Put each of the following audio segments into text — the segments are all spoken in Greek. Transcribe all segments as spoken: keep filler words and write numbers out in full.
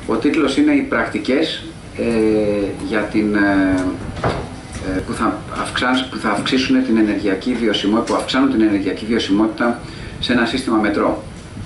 Ο τίτλος είναι «Οι πρακτικές ε, για την, ε, που, θα που θα αυξήσουν την ενεργειακή βιωσιμότητα, που αυξάνουν την ενεργειακή βιωσιμότητα σε ένα σύστημα μετρό».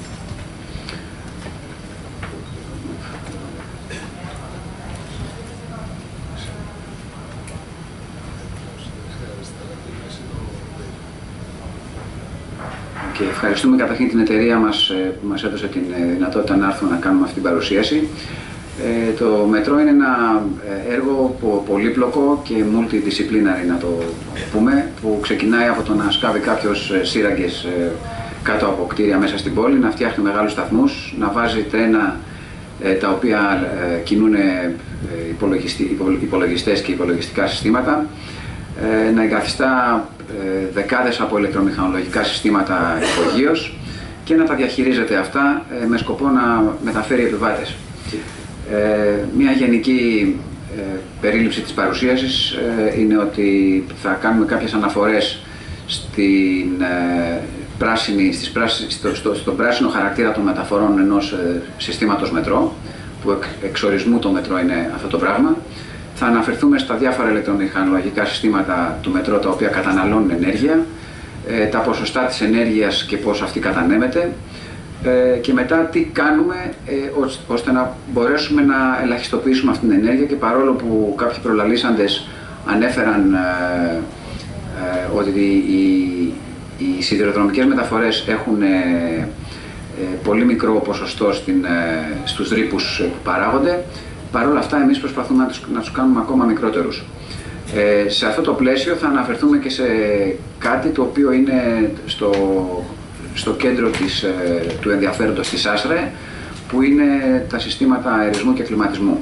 Και ευχαριστούμε καταρχήν την εταιρεία μας που μας έδωσε την δυνατότητα να έρθουμε να κάνουμε αυτή την παρουσίαση. Ε, το μετρό είναι ένα έργο πολύπλοκο και multidisciplinary, να το πούμε, που ξεκινάει από το να σκάβει κάποιος σύραγγες κάτω από κτίρια μέσα στην πόλη, να φτιάχνει μεγάλους σταθμούς, να βάζει τρένα τα οποία κινούν υπολογιστές και υπολογιστικά συστήματα, να εγκαθιστά δεκάδες από ηλεκτρομηχανολογικά συστήματα υπογείως και να τα διαχειρίζεται αυτά με σκοπό να μεταφέρει επιβάτες. Μια γενική περίληψη της παρουσίασης είναι ότι θα κάνουμε κάποιες αναφορές στην πράσινη, στις πράσινη, στο, στο, στον πράσινο χαρακτήρα των μεταφορών ενός συστήματος μετρό, που εξ ορισμού το μετρό είναι αυτό το πράγμα. Θα αναφερθούμε στα διάφορα ηλεκτρομηχανολογικά συστήματα του μετρό τα οποία καταναλώνουν ενέργεια, τα ποσοστά της ενέργειας και πώς αυτή κατανέμεται, και μετά τι κάνουμε ώστε να μπορέσουμε να ελαχιστοποιήσουμε αυτή την ενέργεια. Και παρόλο που κάποιοι προλαλήσαντες ανέφεραν ότι οι, οι σιδηροδρομικές μεταφορές έχουν πολύ μικρό ποσοστό στην, στους ρήπους που παράγονται, παρόλα αυτά εμείς προσπαθούμε να τους, να τους κάνουμε ακόμα μικρότερους. Ε, σε αυτό το πλαίσιο θα αναφερθούμε και σε κάτι το οποίο είναι στο, στο κέντρο της, του ενδιαφέροντος της ΑΣΡΕ, που είναι τα συστήματα αερισμού και κλιματισμού.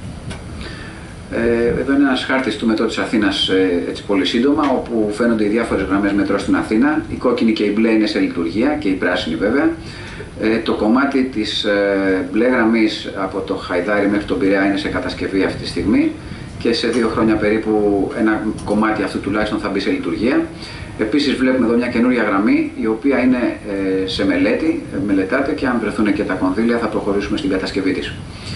Ε, εδώ είναι ένας χάρτης του μετρό της Αθήνας, έτσι πολύ σύντομα, όπου φαίνονται οι διάφορες γραμμές μετρό στην Αθήνα. Η κόκκινη και η μπλε είναι σε λειτουργία και η πράσινη βέβαια. Ε, το κομμάτι της ε, μπλε γραμμής από το Χαϊδάρι μέχρι τον Πειραιά είναι σε κατασκευή αυτή τη στιγμή και σε δύο χρόνια περίπου ένα κομμάτι αυτού τουλάχιστον θα μπει σε λειτουργία. Επίσης βλέπουμε εδώ μια καινούρια γραμμή η οποία είναι ε, σε μελέτη, ε, μελετάται, και αν βρεθούν και τα κονδύλια θα προχωρήσουμε στην κατασκευή της.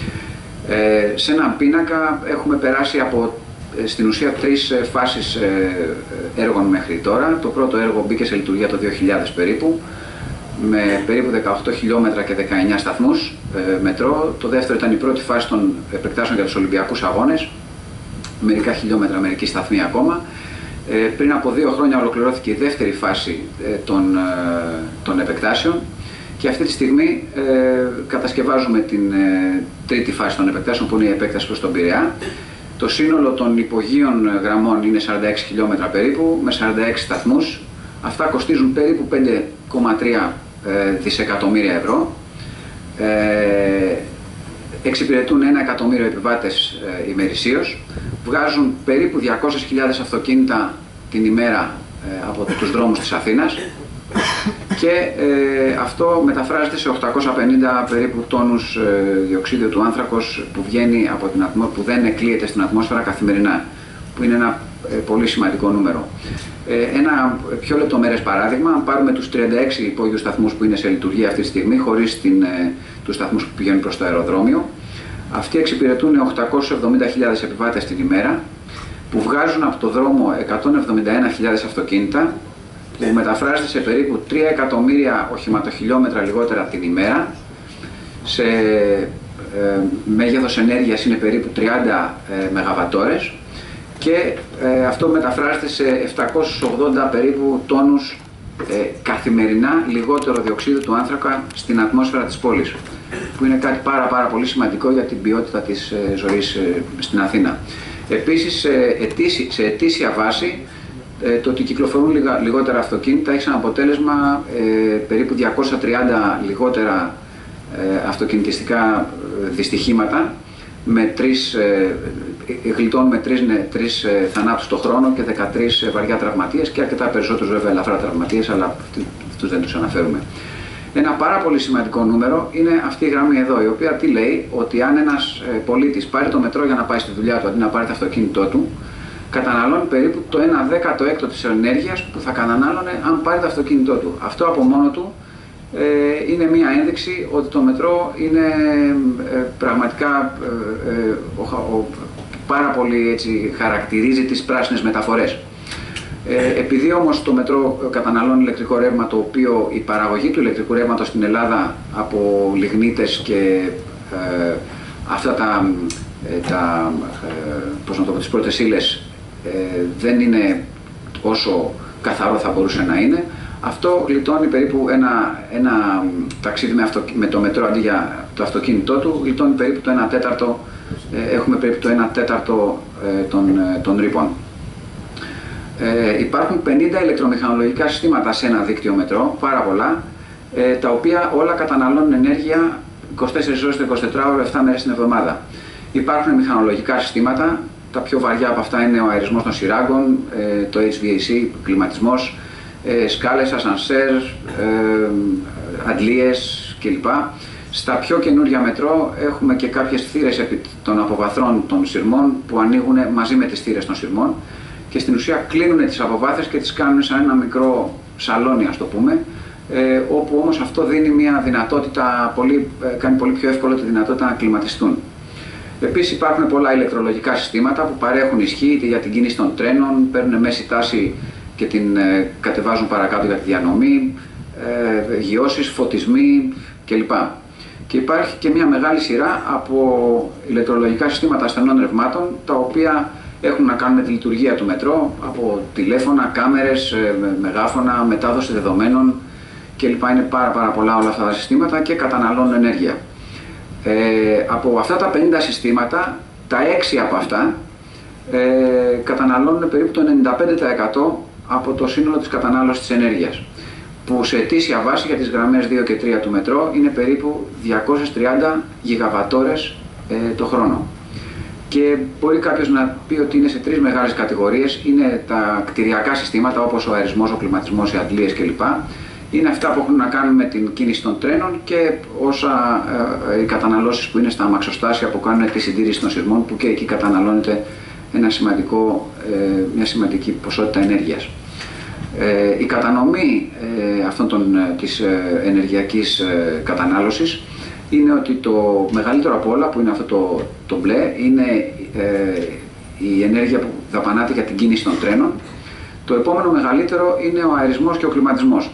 Ε, σε έναν πίνακα έχουμε περάσει από ε, στην ουσία τρεις ε, φάσεις ε, έργων μέχρι τώρα. Το πρώτο έργο μπήκε σε λειτουργία το δύο χιλιάδες περίπου, με περίπου δεκαοκτώ χιλιόμετρα και δεκαεννιά σταθμούς ε, μετρό. Το δεύτερο ήταν η πρώτη φάση των επεκτάσεων για τους Ολυμπιακούς Αγώνες, μερικά χιλιόμετρα, μερικοί σταθμοί ακόμα. Ε, πριν από δύο χρόνια ολοκληρώθηκε η δεύτερη φάση ε, των, ε, των επεκτάσεων και αυτή τη στιγμή ε, κατασκευάζουμε την ε, τρίτη φάση των επεκτάσεων, που είναι η επέκταση προς τον Πειραιά. Το σύνολο των υπογείων γραμμών είναι σαράντα έξι χιλιόμετρα περίπου, με σαράντα έξι σταθμούς. Αυτά κοστίζουν περίπου πέντε κόμμα τρία δισεκατομμύρια ευρώ. Ε, εξυπηρετούν ένα εκατομμύριο επιβάτες ε, ημερησίως. Βγάζουν περίπου διακόσιες χιλιάδες αυτοκίνητα την ημέρα ε, από τους δρόμους της Αθήνας και ε, αυτό μεταφράζεται σε οκτακόσια πενήντα περίπου τόνους ε, διοξείδιο του άνθρακος που, βγαίνει από την ατμο... που δεν εκλείεται στην ατμόσφαιρα καθημερινά, που είναι ένα ε, πολύ σημαντικό νούμερο. Ε, ένα πιο λεπτομερές παράδειγμα, αν πάρουμε τους τριάντα έξι υπόγειους σταθμούς που είναι σε λειτουργία αυτή τη στιγμή, χωρίς την, ε, τους σταθμούς που πηγαίνουν προς το αεροδρόμιο, αυτοί εξυπηρετούν οκτακόσιες εβδομήντα χιλιάδες επιβάτες την ημέρα, που βγάζουν από το δρόμο εκατόν εβδομήντα ένα χιλιάδες αυτοκίνητα, που μεταφράζεται σε περίπου τρία εκατομμύρια οχηματοχιλιόμετρα λιγότερα την ημέρα. Σε ε, μέγεθος ενέργειας είναι περίπου τριάντα ε, μεγαβατόρες. Και ε, αυτό μεταφράζεται σε επτακόσιους ογδόντα περίπου τόνους ε, καθημερινά λιγότερο διοξείδιο του άνθρακα στην ατμόσφαιρα της πόλης, που είναι κάτι πάρα πάρα πολύ σημαντικό για την ποιότητα της ε, ζωής ε, στην Αθήνα. Επίσης, ε, ετήσι, σε ετήσια βάση, ε, το ότι κυκλοφορούν λιγα, λιγότερα αυτοκίνητα έχει σαν αποτέλεσμα ε, περίπου διακόσια τριάντα λιγότερα ε, αυτοκινητιστικά δυστυχήματα, με τρεις, ε, γλιτώνουμε τρεις, ναι, τρεις ε, θανάτους το χρόνο και δεκατρείς ε, βαριά τραυματίες και αρκετά περισσότερους βέβαια ελαφρά τραυματίες, αλλά αυτούς δεν τους αναφέρουμε. Ένα πάρα πολύ σημαντικό νούμερο είναι αυτή η γραμμή εδώ, η οποία τι λέει, ότι αν ένας ε, πολίτης πάρει το μετρό για να πάει στη δουλειά του αντί να πάρει το αυτοκίνητό του, καταναλώνει περίπου το ένα δέκατο έκτο της ενέργειας που θα κατανάλωνε αν πάρει το αυτοκίνητό του. Αυτό από μόνο του ε, είναι μία ένδειξη ότι το μετρό είναι ε, πραγματικά ε, ε, ο, ο, πάρα πολύ έτσι, χαρακτηρίζει τις πράσινες μεταφορές. Ε, επειδή όμως το μετρό καταναλώνει ηλεκτρικό ρεύμα, το οποίο η παραγωγή του ηλεκτρικού ρεύματος στην Ελλάδα από λιγνίτες και ε, αυτά τα, ε, τα ε, πώς να το πω, τις πρώτες ύλες ε, δεν είναι όσο καθαρό θα μπορούσε να είναι, αυτό γλιτώνει περίπου ένα, ένα ταξίδι με, αυτο, με το μετρό αντί για το αυτοκίνητό του, γλιτώνει περίπου το ένα τέταρτο, ε, έχουμε περίπου το ένα τέταρτο ε, των, ε, των ρήπων. Ε, υπάρχουν πενήντα ηλεκτρομηχανολογικά συστήματα σε ένα δίκτυο μετρό, πάρα πολλά, ε, τα οποία όλα καταναλώνουν ενέργεια είκοσι τέσσερις ώρες το εικοσιτετράωρο, επτά μέρες την εβδομάδα. Υπάρχουν μηχανολογικά συστήματα, τα πιο βαριά από αυτά είναι ο αερισμός των σειράγκων, ε, το έιτς βι έι σι, κλιματισμός, ε, σκάλες, ασανσέρ, ε, αντλίες κλπ. Στα πιο καινούρια μετρό έχουμε και κάποιες θύρες επί των αποβαθρών των σειρμών που ανοίγουν μαζί με τις θύρες των σειρμών και στην ουσία κλείνουν τις αποβάθρες και τις κάνουν σαν ένα μικρό σαλόνι, ας το πούμε, ε, όπου όμως αυτό δίνει μια δυνατότητα, πολύ, ε, κάνει πολύ πιο εύκολο τη δυνατότητα να κλιματιστούν. Επίσης υπάρχουν πολλά ηλεκτρολογικά συστήματα που παρέχουν ισχύ είτε για την κίνηση των τρένων, παίρνουν μέση τάση και την ε, κατεβάζουν παρακάτω για τη διανομή, ε, γιώσεις, φωτισμοί κλπ. Και υπάρχει και μια μεγάλη σειρά από ηλεκτρολογικά συστήματα ασθενών ρευμάτων, τα οποία έχουν να κάνουν με τη λειτουργία του μετρό, από τηλέφωνα, κάμερες, μεγάφωνα, μετάδοση δεδομένων κλπ. Είναι πάρα, πάρα πολλά όλα αυτά τα συστήματα και καταναλώνουν ενέργεια. Ε, από αυτά τα πενήντα συστήματα, τα έξι από αυτά ε, καταναλώνουν περίπου το ενενήντα πέντε τοις εκατό από το σύνολο της κατανάλωσης της ενέργειας, που σε αιτήσια βάση για τις γραμμές δύο και τρία του μετρό είναι περίπου διακόσιες τριάντα γιγαβατόρες ε, το χρόνο. Και μπορεί κάποιος να πει ότι είναι σε τρεις μεγάλες κατηγορίες. Είναι τα κτηριακά συστήματα όπως ο αερισμός, ο κλιματισμός, οι αντλίες κλπ. Είναι αυτά που έχουν να κάνουν με την κίνηση των τρένων και όσα ε, οι καταναλώσεις που είναι στα αμαξοστάσια που κάνουν τη συντήρηση των σειρμών, που και εκεί καταναλώνεται ένα σημαντικό, ε, μια σημαντική ποσότητα ενέργειας. Ε, η κατανομή ε, αυτών των, της ε, ενεργειακής ε, κατανάλωσης είναι ότι το μεγαλύτερο από όλα, που είναι αυτό το, το μπλε, είναι ε, η ενέργεια που δαπανάται για την κίνηση των τρένων. Το επόμενο μεγαλύτερο είναι ο αερισμός και ο κλιματισμός.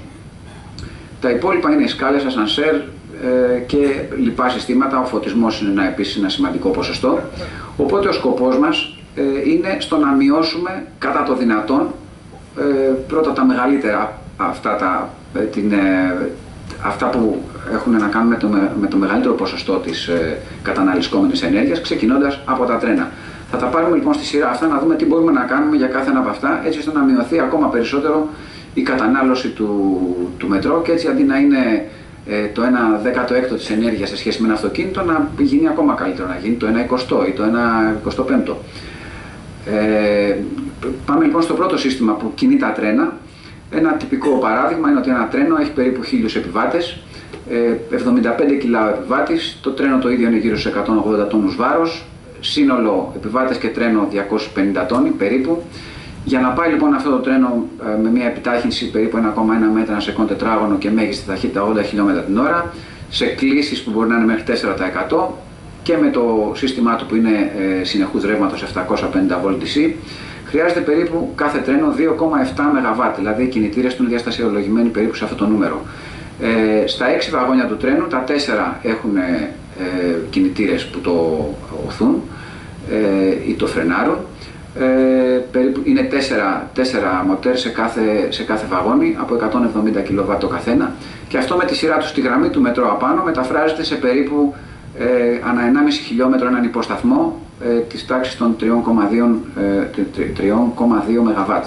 Τα υπόλοιπα είναι σκάλες, ασανσέρ ε, και λοιπά συστήματα. Ο φωτισμός είναι ένα, επίσης ένα σημαντικό ποσοστό. Οπότε ο σκοπός μας ε, είναι στο να μειώσουμε κατά το δυνατόν ε, πρώτα τα μεγαλύτερα αυτά, τα, ε, την, ε, αυτά που έχουν να κάνουν με το, με το μεγαλύτερο ποσοστό της ε, καταναλυσκόμενης ενέργειας, ξεκινώντας από τα τρένα. Θα τα πάρουμε λοιπόν στη σειρά αυτά, να δούμε τι μπορούμε να κάνουμε για κάθε ένα από αυτά, έτσι ώστε να μειωθεί ακόμα περισσότερο η κατανάλωση του, του μετρό και έτσι αντί να είναι ε, το ένα δέκατο έκτο της ενέργειας σε σχέση με ένα αυτοκίνητο, να γίνει ακόμα καλύτερο, να γίνει το ένα εικοστό ή το ένα εικοστό πέμπτο. Ε, πάμε λοιπόν στο πρώτο σύστημα που κινεί τα τρένα. Ένα τυπικό παράδειγμα είναι ότι ένα τρένο έχει περίπου χίλιους επιβάτες, εβδομήντα πέντε κιλά ο επιβάτης, το τρένο το ίδιο είναι γύρω στους εκατόν ογδόντα τόνους βάρος, σύνολο επιβάτες και τρένο διακόσιους πενήντα τόνοι περίπου. Για να πάει λοιπόν αυτό το τρένο με μια επιτάχυνση περίπου ένα κόμμα ένα μέτρα ανά σεκόντ τετράγωνο και μέγιστη ταχύτητα ογδόντα χιλιόμετρα την ώρα, σε κλίσεις που μπορεί να είναι μέχρι τέσσερα τοις εκατό και με το σύστημά του που είναι συνεχούς ρεύματος επτακόσια πενήντα βολτ ντι σι, χρειάζεται περίπου κάθε τρένο δύο κόμμα επτά μεγαβάτ, δηλαδή οι κινητήρες του είναι διαστασιολογημένοι περίπου σε αυτό το νούμερο. Ε, στα έξι βαγόνια του τρένου, τα τέσσερα έχουν ε, κινητήρες που το οθούν ε, ή το φρενάρουν. Ε, περίπου, είναι τέσσερα, τέσσερα μοτέρ σε κάθε, σε κάθε βαγόνι από εκατόν εβδομήντα κιλοβάτ το καθένα, και αυτό με τη σειρά του στη γραμμή του μετρό απάνω μεταφράζεται σε περίπου ε, ανά ενάμιση χιλιόμετρο έναν υποσταθμό ε, της τάξης των τρία κόμμα δύο μεγαβάτ.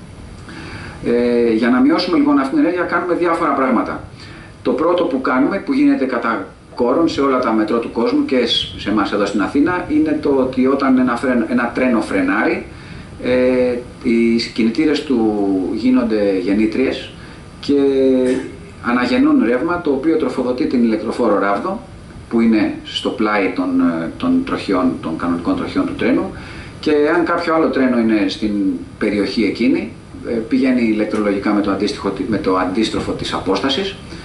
Ε, για να μειώσουμε λοιπόν αυτήν την ενέργεια κάνουμε διάφορα πράγματα. Το πρώτο που κάνουμε, που γίνεται κατά κόρον σε όλα τα μετρό του κόσμου και σε εμάς εδώ στην Αθήνα, είναι το ότι όταν ένα, φρεν, ένα τρένο φρενάρει, ε, οι κινητήρες του γίνονται γεννήτριες και αναγεννούν ρεύμα, το οποίο τροφοδοτεί την ηλεκτροφόρο ράβδο που είναι στο πλάι των, των, τροχιών, των κανονικών τροχιών του τρένου, και αν κάποιο άλλο τρένο είναι στην περιοχή εκείνη, πηγαίνει ηλεκτρολογικά με το, αντίστοιχο, με το αντίστροφο της απόστασης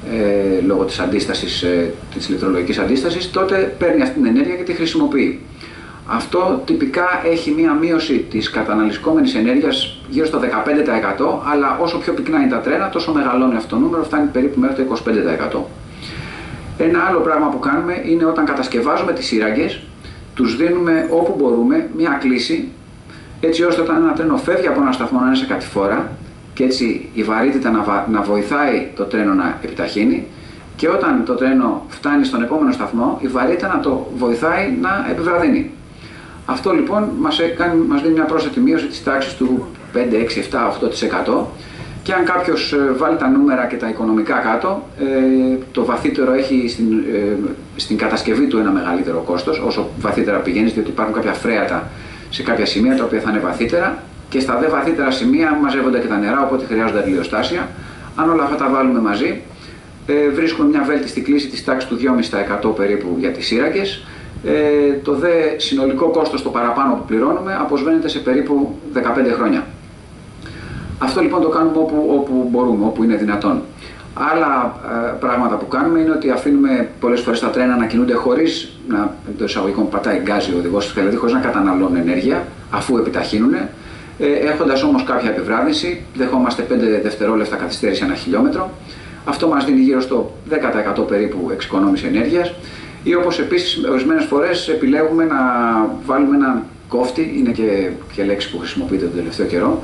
ε, λόγω της αντίστασης, ε, της ηλεκτρολογικής αντίστασης, τότε παίρνει αυτή την ενέργεια και τη χρησιμοποιεί. Αυτό τυπικά έχει μία μείωση της καταναλυσκόμενης ενέργειας γύρω στο δεκαπέντε τοις εκατό, αλλά όσο πιο πυκνά είναι τα τρένα, τόσο μεγαλώνει αυτό το νούμερο, φτάνει περίπου μέχρι το είκοσι πέντε τοις εκατό. Ένα άλλο πράγμα που κάνουμε είναι όταν κατασκευάζουμε τις σύραγγες, τους δίνουμε όπου μπορούμε μία κλίση, έτσι ώστε όταν ένα τρένο φεύγει από ένα σταθμό να είναι σε κατηφόρα και έτσι η βαρύτητα να, να βοηθάει το τρένο να επιταχύνει, και όταν το τρένο φτάνει στον επόμενο σταθμό, η βαρύτητα να το βοηθάει να επιβραδύνει. Αυτό λοιπόν μας, κάνει, μας δίνει μια πρόσθετη μείωση της τάξης του πέντε, έξι, επτά, οκτώ τοις εκατό, και αν κάποιος βάλει τα νούμερα και τα οικονομικά κάτω, ε, το βαθύτερο έχει στην, ε, στην κατασκευή του ένα μεγαλύτερο κόστος, όσο βαθύτερα πηγαίνεις, διότι υπάρχουν κάποια φρέατα σε κάποια σημεία τα οποία θα είναι βαθύτερα, και στα δε βαθύτερα σημεία μαζεύονται και τα νερά, οπότε χρειάζονται αντιλιοστάσια. Αν όλα αυτά τα βάλουμε μαζί, ε, βρίσκουμε μια βέλτιστη κλίση της τάξης του δύο κόμμα πέντε τοις εκατό περίπου για τις σύραγγες. Ε, το δε συνολικό κόστος το παραπάνω που πληρώνουμε αποσβαίνεται σε περίπου δεκαπέντε χρόνια. Αυτό λοιπόν το κάνουμε όπου, όπου μπορούμε, όπου είναι δυνατόν. Άλλα ε, πράγματα που κάνουμε είναι ότι αφήνουμε πολλές φορές τα τρένα να κινούνται χωρίς να, εντός εισαγωγικών, πατάει γκάζι ο οδηγός, δηλαδή χωρίς να καταναλώνουν ενέργεια, αφού επιταχύνουν. Ε, έχοντας όμως κάποια επιβράδυνση, δεχόμαστε πέντε δευτερόλεπτα καθυστέρηση ένα χιλιόμετρο. Αυτό μας δίνει γύρω στο δέκα τοις εκατό περίπου εξοικονόμηση ενέργειας. Ή όπως επίσης ορισμένες φορές επιλέγουμε να βάλουμε έναν κόφτη, είναι και, και λέξη που χρησιμοποιείται τον τελευταίο καιρό,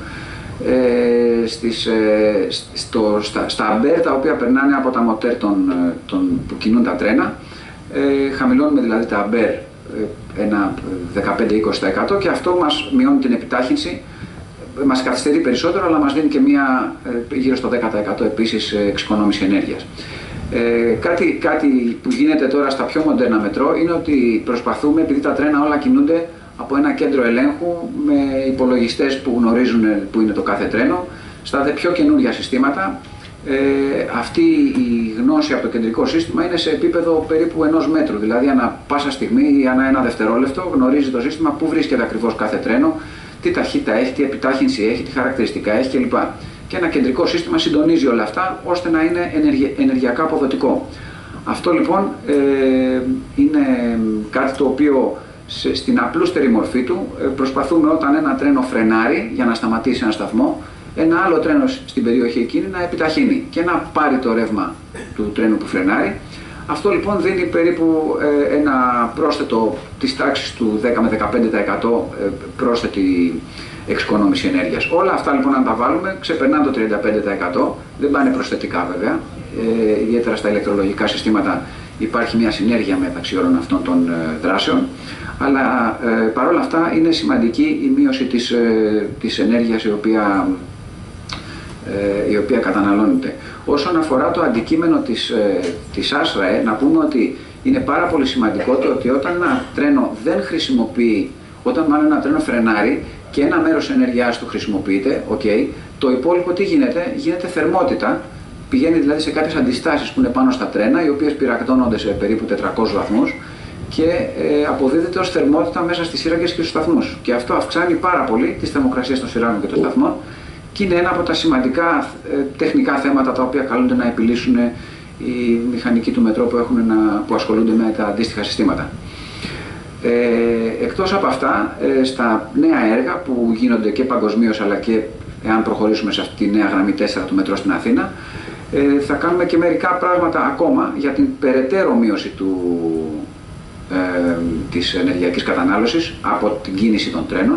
ε, στις, ε, στο, στα, στα αμπέρ τα οποία περνάνε από τα μοτέρ των, των, που κινούν τα τρένα. Ε, χαμηλώνουμε δηλαδή τα αμπέρ ε, ένα δεκαπέντε με είκοσι τοις εκατό και αυτό μας μειώνει την επιτάχυνση, μας καθυστερεί περισσότερο, αλλά μας δίνει και μια ε, γύρω στο δέκα τοις εκατό επίσης εξοικονόμηση ενέργειας. Ε, κάτι, κάτι που γίνεται τώρα στα πιο μοντέρνα μετρό είναι ότι προσπαθούμε, επειδή τα τρένα όλα κινούνται από ένα κέντρο ελέγχου με υπολογιστές που γνωρίζουν που είναι το κάθε τρένο, στα δε πιο καινούργια συστήματα, ε, αυτή η γνώση από το κεντρικό σύστημα είναι σε επίπεδο περίπου ενός μέτρου, δηλαδή ανά πάσα στιγμή ή ανά ένα δευτερόλεπτο γνωρίζει το σύστημα πού βρίσκεται ακριβώς κάθε τρένο, τι ταχύτητα έχει, τι επιτάχυνση έχει, τι χαρακτηριστικά έχει κλπ. Και ένα κεντρικό σύστημα συντονίζει όλα αυτά ώστε να είναι ενεργειακά αποδοτικό. Αυτό λοιπόν ε, είναι κάτι το οποίο σε, στην απλούστερη μορφή του ε, προσπαθούμε όταν ένα τρένο φρενάρει για να σταματήσει ένα σταθμό, ένα άλλο τρένο στην περιοχή εκείνη να επιταχύνει και να πάρει το ρεύμα του τρένου που φρενάρει. Αυτό λοιπόν δίνει περίπου ε, ένα πρόσθετο της τάξης του δέκα με δεκαπέντε τοις εκατό ε, πρόσθετη εξοικονόμηση ενέργειας. Όλα αυτά λοιπόν αν τα βάλουμε ξεπερνάνε το τριάντα πέντε τοις εκατό, δεν πάνε προσθετικά βέβαια, ε, ιδιαίτερα στα ηλεκτρολογικά συστήματα υπάρχει μια συνέργεια μεταξύ όλων αυτών των ε, δράσεων, αλλά ε, παρόλα αυτά είναι σημαντική η μείωση της, ε, της ενέργειας η οποία, ε, η οποία καταναλώνεται. Όσον αφορά το αντικείμενο της, ε, της ΑΣΡΑΕ, να πούμε ότι είναι πάρα πολύ σημαντικό το ότι όταν ένα τρένο δεν χρησιμοποιεί, όταν μάλλον ένα τρένο φρενάρει και ένα μέρος ενέργειάς του χρησιμοποιείται, okay, το υπόλοιπο τι γίνεται, γίνεται θερμότητα, πηγαίνει δηλαδή σε κάποιες αντιστάσεις που είναι πάνω στα τρένα, οι οποίες πυρακτώνονται σε περίπου τετρακόσιους βαθμούς και ε, αποδίδεται ως θερμότητα μέσα στις σύραγγες και στους σταθμούς. Και αυτό αυξάνει πάρα πολύ τις θερμοκρασίες των σειράγγων και των σταθμών και είναι ένα από τα σημαντικά ε, τεχνικά θέματα τα οποία καλούνται να επιλύσουν οι μηχανικοί του μετρό που, έχουν να, που ασχολούνται με τα αντίστοιχα συστήματα. Ε, εκτός από αυτά, ε, στα νέα έργα που γίνονται και παγκοσμίως αλλά και εάν προχωρήσουμε σε αυτή τη νέα γραμμή τέσσερα του μετρό στην Αθήνα, ε, θα κάνουμε και μερικά πράγματα ακόμα για την περαιτέρω μείωση του, ε, της ενεργειακής κατανάλωσης από την κίνηση των τρένων,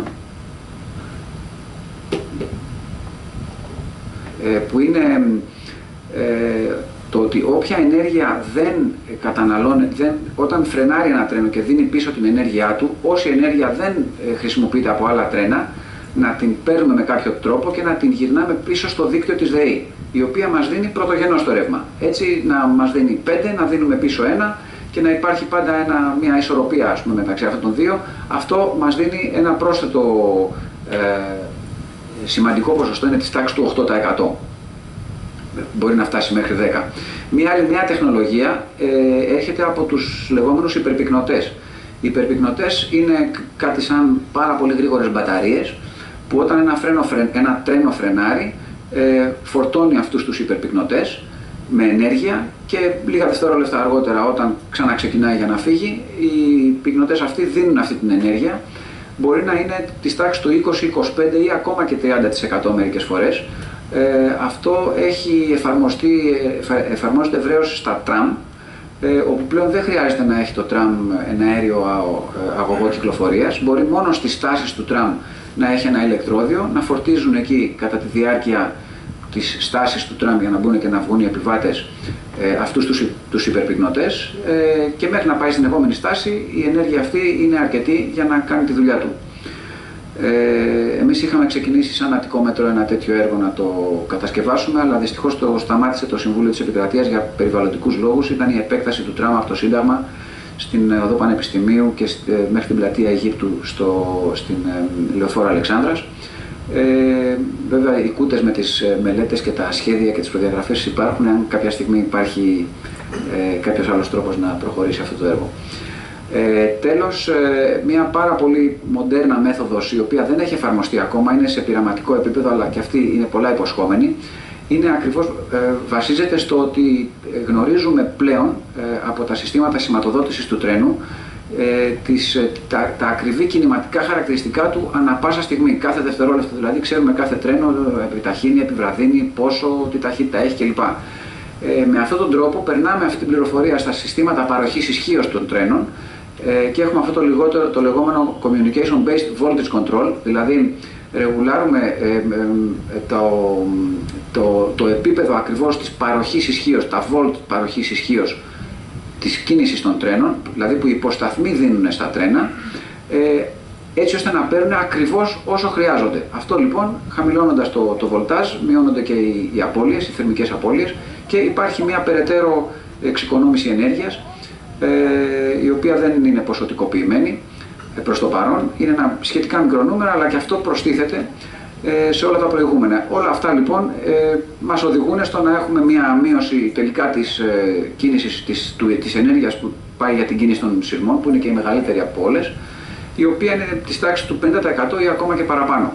ε, που είναι ε, το ότι όποια ενέργεια δεν καταναλώνει, δεν, όταν φρενάρει ένα τρένο και δίνει πίσω την ενέργειά του, όση ενέργεια δεν ε, χρησιμοποιείται από άλλα τρένα, να την παίρνουμε με κάποιο τρόπο και να την γυρνάμε πίσω στο δίκτυο της ΔΕΗ, η οποία μας δίνει πρωτογενώς το ρεύμα. Έτσι να μας δίνει πέντε, να δίνουμε πίσω ένα και να υπάρχει πάντα ένα, μια ισορροπία ας πούμε, μεταξύ αυτών των δύο. Αυτό μας δίνει ένα πρόσθετο ε, σημαντικό ποσοστό, είναι της τάξης του οκτώ τοις εκατό. Μπορεί να φτάσει μέχρι δέκα. Μια άλλη νέα τεχνολογία ε, έρχεται από τους λεγόμενους υπερπυκνωτές. Οι υπερπυκνωτές είναι κάτι σαν πάρα πολύ γρήγορες μπαταρίες που όταν ένα, φρένο, ένα τρένο φρενάρει ε, φορτώνει αυτούς τους υπερπυκνωτές με ενέργεια και λίγα δευτερόλεπτα αργότερα, όταν ξαναξεκινάει για να φύγει, οι πυκνοτές αυτοί δίνουν αυτή την ενέργεια. Μπορεί να είναι της τάξης του είκοσι, είκοσι πέντε ή ακόμα και τριάντα τοις εκατό μερικές φορές. Ε, αυτό έχει εφαρμοστεί, εφαρμόζεται ευρέως στα τραμ, ε, όπου πλέον δεν χρειάζεται να έχει το τραμ ένα αέριο αγωγό κυκλοφορίας. Μπορεί μόνο στις στάσεις του τραμ να έχει ένα ηλεκτρόδιο, να φορτίζουν εκεί κατά τη διάρκεια της στάσης του τραμ για να μπουν και να βγουν οι επιβάτες ε, αυτούς τους, τους υπερπυκνοτές ε, και μέχρι να πάει στην επόμενη στάση η ενέργεια αυτή είναι αρκετή για να κάνει τη δουλειά του. Ε, εμείς είχαμε ξεκινήσει σαν Αττικό Μέτρο ένα τέτοιο έργο να το κατασκευάσουμε, αλλά δυστυχώς το σταμάτησε το Συμβούλιο της Επικρατείας για περιβαλλοντικούς λόγους. Ήταν η επέκταση του τραμ από το Σύνταγμα στην οδό Πανεπιστημίου και μέχρι την πλατεία Αιγύπτου στο, στην ε, Λεωφόρο Αλεξάνδρας. Ε, βέβαια οι κούτες με τις μελέτες και τα σχέδια και τις προδιαγραφές υπάρχουν, αν κάποια στιγμή υπάρχει ε, κάποιος άλλος τρόπος να προχωρήσει αυτό το έργο. Ε, τέλος, ε, μια πάρα πολύ μοντέρνα μέθοδος, η οποία δεν έχει εφαρμοστεί ακόμα, είναι σε πειραματικό επίπεδο, αλλά και αυτή είναι πολλά υποσχόμενη, είναι ακριβώς, ε, βασίζεται στο ότι γνωρίζουμε πλέον ε, από τα συστήματα σηματοδότησης του τρένου ε, τις, τα, τα ακριβή κινηματικά χαρακτηριστικά του ανά πάσα στιγμή. Κάθε δευτερόλεπτο δηλαδή ξέρουμε κάθε τρένο επιταχύνει, επιβραδύνει, πόσο, τι ταχύτητα έχει κλπ. Ε, με αυτόν τον τρόπο περνάμε αυτή την πληροφορία στα συστήματα παροχής ισχύως των τρένων ε, και έχουμε αυτό το, λιγότερο, το λεγόμενο Communication Based Voltage Control, δηλαδή ρεγουλάρουμε ε, ε, το, το, το επίπεδο ακριβώς της παροχής ισχύως, τα volt παροχής ισχύως της κίνησης των τρένων, δηλαδή που οι υποσταθμοί δίνουν στα τρένα, ε, έτσι ώστε να παίρνουν ακριβώς όσο χρειάζονται. Αυτό λοιπόν, χαμηλώνοντας το, το βολτάζ, μειώνονται και οι, οι απώλειες, οι θερμικές απώλειες και υπάρχει μια περαιτέρω εξοικονόμηση ενέργειας, ε, η οποία δεν είναι ποσοτικοποιημένη ε, προς το παρόν. Είναι ένα σχετικά μικρό νούμερο, αλλά και αυτό προστίθεται ε, σε όλα τα προηγούμενα. Όλα αυτά λοιπόν ε, μας οδηγούν στο να έχουμε μια μείωση τελικά της ε, κίνησης της, του, της ενέργειας που πάει για την κίνηση των σειρμών, που είναι και η μεγαλύτερη από όλες, η οποία είναι της τάξης του πενήντα τοις εκατό ή ακόμα και παραπάνω.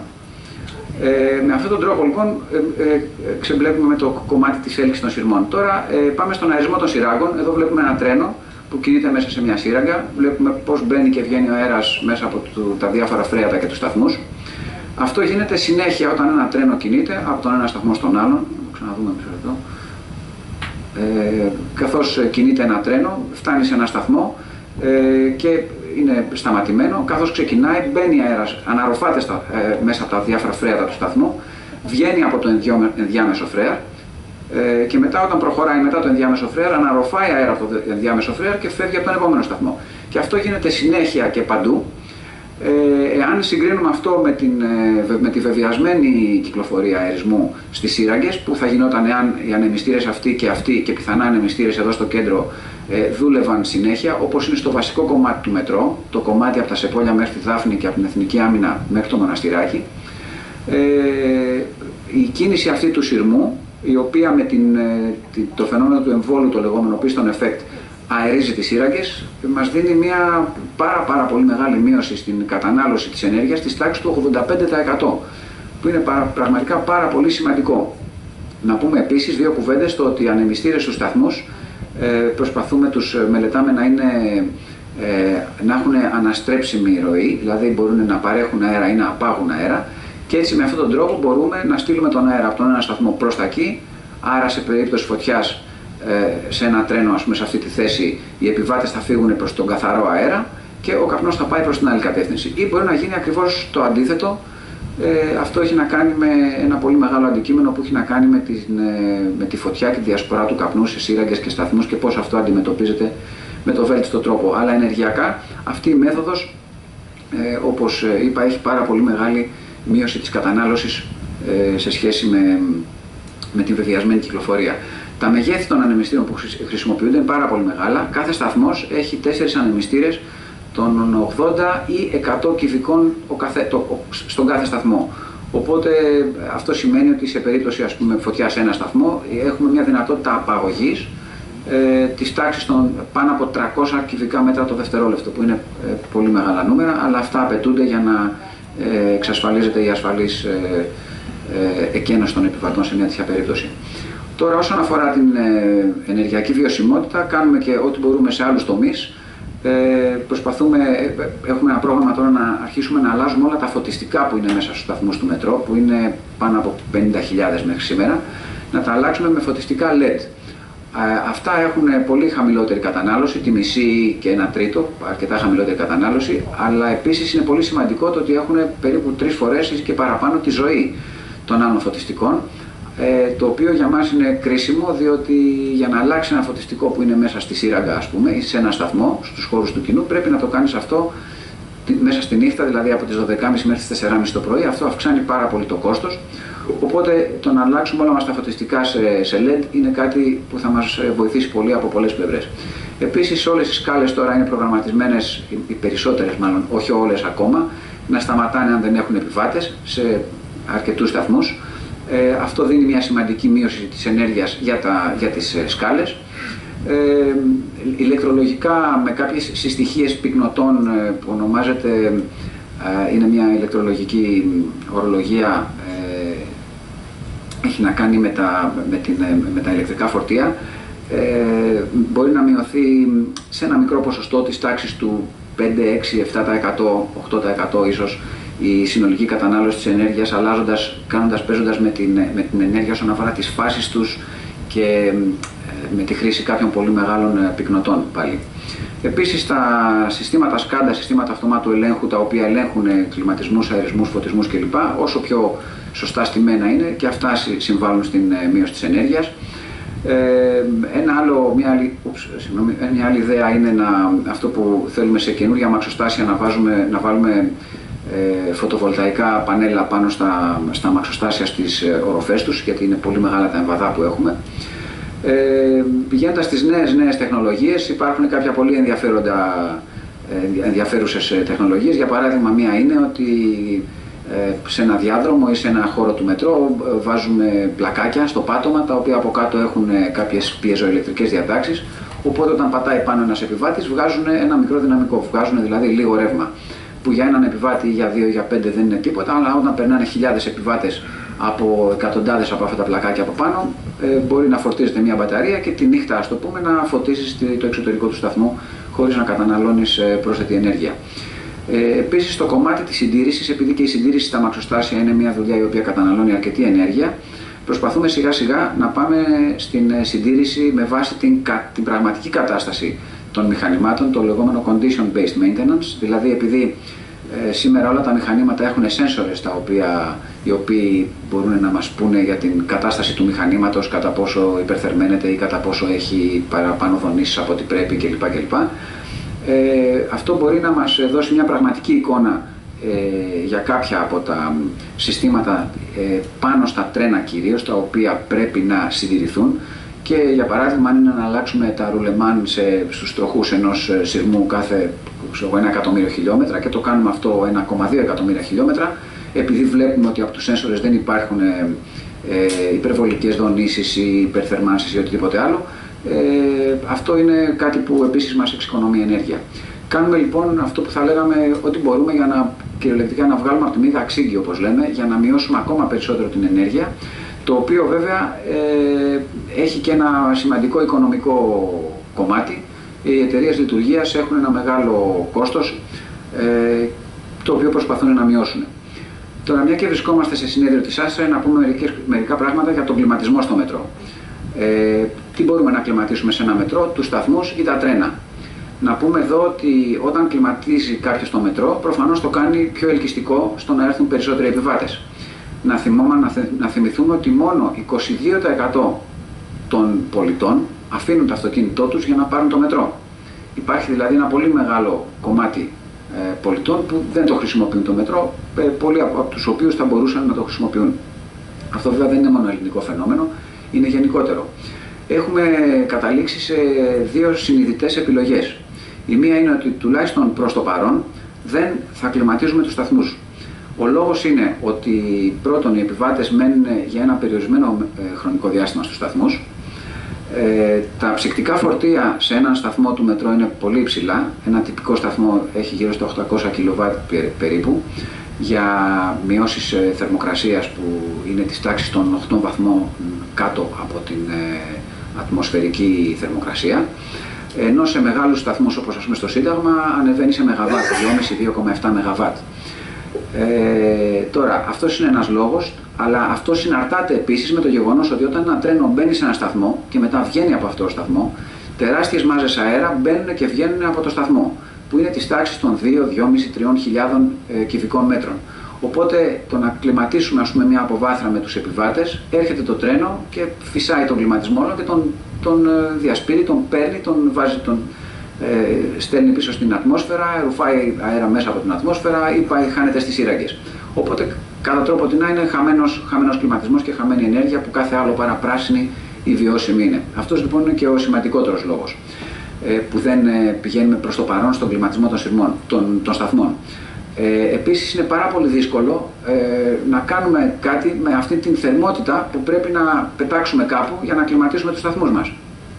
Ε, με αυτόν τον τρόπο λοιπόν ε, ε, ξεμπλέκουμε με το κομμάτι της έλξης των σειρμών. Τώρα ε, πάμε στον αερισμό των σειράγκων. Εδώ βλέπουμε ένα τρένο που κινείται μέσα σε μια σύραγγα. Βλέπουμε πώς μπαίνει και βγαίνει ο αέρας μέσα από του, τα διάφορα φρέατα και τους σταθμούς. Αυτό γίνεται συνέχεια όταν ένα τρένο κινείται από τον ένα σταθμό στον άλλον. Θα ξαναδούμε μισό λεπτό. Ε, καθώς κινείται ένα τρένο, φτάνει σε ένα σταθμό ε, και είναι σταματημένο, καθώς ξεκινάει, μπαίνει αέρας, αναρροφάται στα, ε, μέσα από τα διάφορα φρέατα του σταθμού, βγαίνει από το ενδιάμεσο φρέαρ ε, και μετά όταν προχωράει μετά το ενδιάμεσο φρέαρ, αναρροφάει αέρα από το ενδιάμεσο φρέαρ και φεύγει από τον επόμενο σταθμό. Και αυτό γίνεται συνέχεια και παντού. Ε, εάν συγκρίνουμε αυτό με, την, με τη βεβαιασμένη κυκλοφορία αερισμού στις σύραγγες, που θα γινόταν εάν οι ανεμιστήρες αυτοί και αυτοί και πιθανά ανεμιστήρες εδώ στο κέντρο ε, δούλευαν συνέχεια, όπως είναι στο βασικό κομμάτι του μετρό, το κομμάτι από τα Σεπόλια μέχρι τη Δάφνη και από την Εθνική Άμυνα μέχρι το Μοναστηράκι, ε, η κίνηση αυτή του σειρμού, η οποία με την, το φαινόμενο του εμβόλου, το λεγόμενο piston effect, αερίζει τις σύραγγες, μας δίνει μια πάρα, πάρα πολύ μεγάλη μείωση στην κατανάλωση της ενέργειας της τάξης του ογδόντα πέντε τοις εκατό, που είναι παρα, πραγματικά πάρα πολύ σημαντικό. Να πούμε επίσης δύο κουβέντες στο ότι οι ανεμιστήρες στους σταθμούς ε, προσπαθούμε, τους μελετάμε να, είναι, ε, να έχουν αναστρέψιμη ροή, δηλαδή μπορούν να παρέχουν αέρα ή να απάγουν αέρα, και έτσι με αυτόν τον τρόπο μπορούμε να στείλουμε τον αέρα από τον ένα σταθμό προς τα εκεί, άρα σε περίπτωση φωτιάς σε ένα τρένο, ας πούμε, σε αυτή τη θέση, οι επιβάτες θα φύγουν προς τον καθαρό αέρα και ο καπνός θα πάει προς την άλλη κατεύθυνση. Ή μπορεί να γίνει ακριβώς το αντίθετο. Ε, αυτό έχει να κάνει με ένα πολύ μεγάλο αντικείμενο που έχει να κάνει με, την, με τη φωτιά και τη διασπορά του καπνού σε σύραγγες και σταθμούς και πώς αυτό αντιμετωπίζεται με το βέλτιστο τρόπο. Αλλά ενεργειακά αυτή η μέθοδος, ε, όπως είπα, έχει πάρα πολύ μεγάλη μείωση της κατανάλωσης ε, σε σχέση με, με την βεβαιασμένη κυκλοφορία. Τα μεγέθη των ανεμιστήρων που χρησιμοποιούνται είναι πάρα πολύ μεγάλα. Κάθε σταθμός έχει τέσσερις ανεμιστήρες των ογδόντα ή εκατό κυβικών στον κάθε σταθμό. Οπότε αυτό σημαίνει ότι σε περίπτωση, ας πούμε, φωτιάς σε ένα σταθμό έχουμε μια δυνατότητα απαγωγής ε, της τάξης των πάνω από τριακόσια κυβικά μέτρα το δευτερόλεπτο, που είναι ε, πολύ μεγάλα νούμερα, αλλά αυτά απαιτούνται για να ε, εξασφαλίζεται η ασφαλής ε, ε, εκένωση των επιβατών σε μια τέτοια περίπτωση. Τώρα, όσον αφορά την ε, ενεργειακή βιωσιμότητα, κάνουμε και ό,τι μπορούμε σε άλλους τομείς. Ε, προσπαθούμε, ε, έχουμε ένα πρόγραμμα τώρα να αρχίσουμε να αλλάζουμε όλα τα φωτιστικά που είναι μέσα στους σταθμούς του μετρό, που είναι πάνω από πενήντα χιλιάδες μέχρι σήμερα, να τα αλλάξουμε με φωτιστικά ελ ι ντι. Ε, αυτά έχουν πολύ χαμηλότερη κατανάλωση, τη μισή και ένα τρίτο, αρκετά χαμηλότερη κατανάλωση, αλλά επίσης είναι πολύ σημαντικό το ότι έχουν περίπου τρεις φορές ή και παραπάνω τη ζωή των άλλων φωτιστικών, ε, το οποίο για μας είναι κρίσιμο, διότι για να αλλάξει ένα φωτιστικό που είναι μέσα στη σύραγγα, ας πούμε, ή σε ένα σταθμό, στους χώρους του κοινού, πρέπει να το κάνεις αυτό μέσα στη νύχτα, δηλαδή από τις δώδεκα και τριάντα μέχρι τις τέσσερα και τριάντα το πρωί. Αυτό αυξάνει πάρα πολύ το κόστος. Οπότε το να αλλάξουμε όλα μας τα φωτιστικά σε, σε ελ ι ντι είναι κάτι που θα μας βοηθήσει πολύ από πολλές πλευρές. Επίσης, όλες οι σκάλες τώρα είναι προγραμματισμένες, οι περισσότερες μάλλον, όχι όλες ακόμα, να σταματάνε αν δεν έχουν επιβάτες σε αρκετούς σταθμούς. Ε, αυτό δίνει μια σημαντική μείωση της ενέργειας για, τα, για τις σκάλες. Ε, ηλεκτρολογικά, με κάποιες συστοιχίες πυκνοτών που ονομάζεται, ε, είναι μια ηλεκτρολογική ορολογία, ε, έχει να κάνει με τα, με την, με τα ηλεκτρικά φορτία, ε, μπορεί να μειωθεί σε ένα μικρό ποσοστό της τάξης του πέντε, έξι, επτά τοις εκατό, οκτώ τοις εκατό ίσως η συνολική κατανάλωση της ενέργειας, αλλάζοντας, κάνοντας, παίζοντας με την, με την ενέργεια όσον αφορά τις φάσεις τους και με τη χρήση κάποιων πολύ μεγάλων πυκνοτών πάλι. Επίσης, τα συστήματα σκάντα, συστήματα αυτομάτου ελέγχου, τα οποία ελέγχουν κλιματισμούς, αερισμούς, φωτισμούς κλπ. Όσο πιο σωστά στημένα είναι, και αυτά συμβάλλουν στην μείωση της ενέργειας. Ε, ένα άλλο, μια, άλλη, ούψ, συγγνώμη, μια άλλη ιδέα είναι να, αυτό που θέλουμε σε καινούργια αμαξοστάσια να, βάζουμε, να βάλουμε ε, φωτοβολταϊκά πανέλα πάνω στα, στα αμαξοστάσια στις ε, οροφές τους, γιατί είναι πολύ μεγάλα τα εμβαδά που έχουμε. Ε, πηγαίνοντας στις νέες, νέες τεχνολογίες, υπάρχουν κάποια πολύ ενδιαφέροντα, ε, ενδιαφέρουσες τεχνολογίες. Για παράδειγμα, μία είναι ότι ε, σε ένα διάδρομο ή σε ένα χώρο του μετρό ε, βάζουμε πλακάκια στο πάτωμα, τα οποία από κάτω έχουν ε, κάποιες πιεζοηλεκτρικές διατάξεις, οπότε όταν πατάει πάνω ένας επιβάτης βγάζουν ένα μικρό δυναμικό, βγάζουν δηλαδή λίγο ρεύμα, που για έναν επιβάτη ή για δύο ή για πέντε δεν είναι τίποτα, αλλά όταν περνάνε χιλιάδες επιβάτες από εκατοντάδες από αυτά τα πλακάκια από πάνω, ε, μπορεί να φορτίζεται μια μπαταρία και τη νύχτα, ας το πούμε, να φωτίσεις το εξωτερικό του σταθμού χωρίς να καταναλώνεις ε, πρόσθετη ενέργεια. Ε, επίσης, στο κομμάτι της συντήρησης, επειδή και η συντήρηση στα αμαξοστάσια είναι μια δουλειά η οποία καταναλώνει αρκετή ενέργεια, προσπαθούμε σιγά σιγά να πάμε στην συντήρηση με βάση την, την πραγματική κατάσταση των μηχανημάτων, το λεγόμενο condition-based maintenance, δηλαδή επειδή ε, σήμερα όλα τα μηχανήματα έχουν sensors τα οποία, οι οποίοι μπορούν να μας πούνε για την κατάσταση του μηχανήματος, κατά πόσο υπερθερμαίνεται ή κατά πόσο έχει παραπάνω δονήσεις από ό,τι πρέπει κλπ. κλπ. Ε, αυτό μπορεί να μας δώσει μια πραγματική εικόνα ε, για κάποια από τα συστήματα ε, πάνω στα τρένα κυρίως, τα οποία πρέπει να συντηρηθούν. Και για παράδειγμα, αν είναι να αλλάξουμε τα ρουλεμάν σε, στους τροχούς ενός σειρμού κάθε ένα εκατομμύριο χιλιόμετρα, και το κάνουμε αυτό ένα κόμμα δύο εκατομμύρια χιλιόμετρα, επειδή βλέπουμε ότι από τους σένσορες δεν υπάρχουν ε, ε, υπερβολικές δονήσεις ή υπερθερμάνσεις ή οτιδήποτε άλλο, ε, αυτό είναι κάτι που επίσης μας εξοικονομεί ενέργεια. Κάνουμε λοιπόν αυτό που θα λέγαμε ότι μπορούμε για να, κυριολεκτικά, να βγάλουμε από τη μύγα ξύγκι, όπως λέμε, για να μειώσουμε ακόμα περισσότερο την ενέργεια, το οποίο βέβαια ε, έχει και ένα σημαντικό οικονομικό κομμάτι. Οι εταιρείες λειτουργίας έχουν ένα μεγάλο κόστος, ε, το οποίο προσπαθούν να μειώσουν. Τώρα, μια και βρισκόμαστε σε συνέδριο της Άστρα, να πούμε μερικές, μερικά πράγματα για τον κλιματισμό στο μετρό. Ε, τι μπορούμε να κλιματίσουμε σε ένα μετρό, τους σταθμούς ή τα τρένα. Να πούμε εδώ ότι όταν κλιματίζει κάποιος το μετρό, προφανώς το κάνει πιο ελκυστικό στο να έρθουν περισσότεροι επιβάτες. Να, θυμόμα, να, θε, να θυμηθούμε ότι μόνο είκοσι δύο τοις εκατό των πολιτών αφήνουν το αυτοκίνητό τους για να πάρουν το μετρό. Υπάρχει δηλαδή ένα πολύ μεγάλο κομμάτι ε, πολιτών που δεν το χρησιμοποιούν το μετρό, ε, πολλοί από, από τους οποίους θα μπορούσαν να το χρησιμοποιούν. Αυτό βέβαια δεν είναι μόνο ελληνικό φαινόμενο, είναι γενικότερο. Έχουμε καταλήξει σε δύο συνειδητές επιλογές. Η μία είναι ότι τουλάχιστον προς το παρόν δεν θα κλιματίζουμε τους σταθμούς. Ο λόγος είναι ότι πρώτον οι επιβάτες μένουν για ένα περιορισμένο χρονικό διάστημα στους σταθμούς. Ε, τα ψυκτικά φορτία σε έναν σταθμό του μετρό είναι πολύ υψηλά. Ένα τυπικό σταθμό έχει γύρω στα οκτακόσια κιλοβάτ περίπου. για μειώσεις θερμοκρασίας που είναι της τάξης των οκτώ βαθμών κάτω από την ατμοσφαιρική θερμοκρασία, ενώ σε μεγάλους σταθμούς όπως ας πούμε στο Σύνταγμα ανεβαίνει σε μεγαβάτ, δυόμισι με δύο κόμμα επτά μεγαβάτ. Ε, τώρα, αυτός είναι ένας λόγος, αλλά αυτό συναρτάται επίσης με το γεγονός ότι όταν ένα τρένο μπαίνει σε ένα σταθμό και μετά βγαίνει από αυτό το σταθμό, τεράστιες μάζες αέρα μπαίνουν και βγαίνουν από το σταθμό, που είναι της τάξης των δύο, δυόμισι, τρεις χιλιάδων ε, κυβικών μέτρων. Οπότε το να κλιματίσουμε ας πούμε, μια αποβάθρα με τους επιβάτες, έρχεται το τρένο και φυσάει τον κλιματισμό και τον, τον ε, διασπείρει, τον παίρνει, τον βάζει, τον ε, στέλνει πίσω στην ατμόσφαιρα, ρουφάει αέρα μέσα από την ατμόσφαιρα ή πάει, χάνεται στις σύραγγες. Οπότε κατά τρόπο τι να είναι χαμένος, χαμένος κλιματισμός και χαμένη ενέργεια που κάθε άλλο παρά πράσινη ή βιώσιμη είναι. Αυτός λοιπόν είναι και ο σημαντικότερος λόγος ε, που δεν ε, πηγαίνουμε προς το παρόν στον κλιματισμό των, σειρμών, των, των σταθμών. Ε, επίσης είναι πάρα πολύ δύσκολο ε, να κάνουμε κάτι με αυτή την θερμότητα που πρέπει να πετάξουμε κάπου για να κλιματίσουμε τους σταθμούς μας.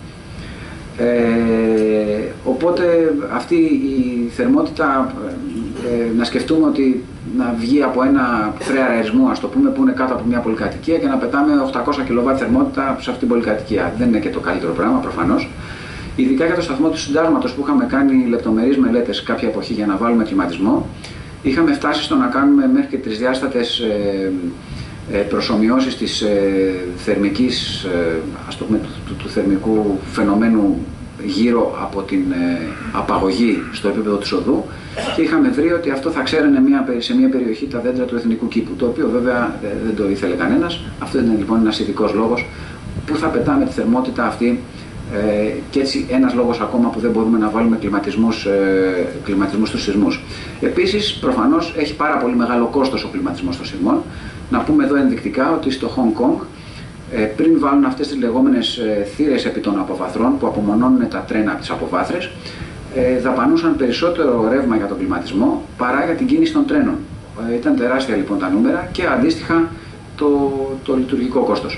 Ε, οπότε αυτή η θερμότητα, ε, να σκεφτούμε ότι να βγει από ένα φρέα αερισμού, ας το πούμε, που είναι κάτω από μια πολυκατοικία και να πετάμε οκτακόσια κιλοβάτ θερμότητα σε αυτή την πολυκατοικία. Δεν είναι και το καλύτερο πράγμα προφανώς. Ειδικά για το σταθμό του Συντάγματος που είχαμε κάνει λεπτομερείς μελέτες κάποια εποχή για να βάλουμε κλιματισμό, είχαμε φτάσει στο να κάνουμε μέχρι και τρισδιάστατες ε, ε, προσομοιώσεις της ε, θερμικής, ε, ας το πούμε, του, του, του θερμικού φαινομένου γύρω από την ε, απαγωγή στο επίπεδο του οδού και είχαμε βρει ότι αυτό θα ξέρανε μια, σε μια περιοχή τα δέντρα του εθνικού κήπου, το οποίο βέβαια ε, δεν το ήθελε κανένας. Αυτό ήταν λοιπόν ένας ειδικός λόγος που θα πετάμε τη θερμότητα αυτή. Ε, και έτσι ένας λόγος ακόμα που δεν μπορούμε να βάλουμε κλιματισμούς, ε, κλιματισμούς στους σεισμούς. Επίσης, προφανώς, έχει πάρα πολύ μεγάλο κόστος ο κλιματισμός των σεισμών. Να πούμε εδώ ενδεικτικά ότι στο Χονγκ Κονγκ, ε, πριν βάλουν αυτές τις λεγόμενες ε, θύρες επί των αποβαθρών που απομονώνουν τα τρένα από τις αποβάθρες, ε, δαπανούσαν περισσότερο ρεύμα για τον κλιματισμό παρά για την κίνηση των τρένων. Ε, ήταν τεράστια λοιπόν τα νούμερα και αντίστοιχα το, το λειτουργικό κόστος.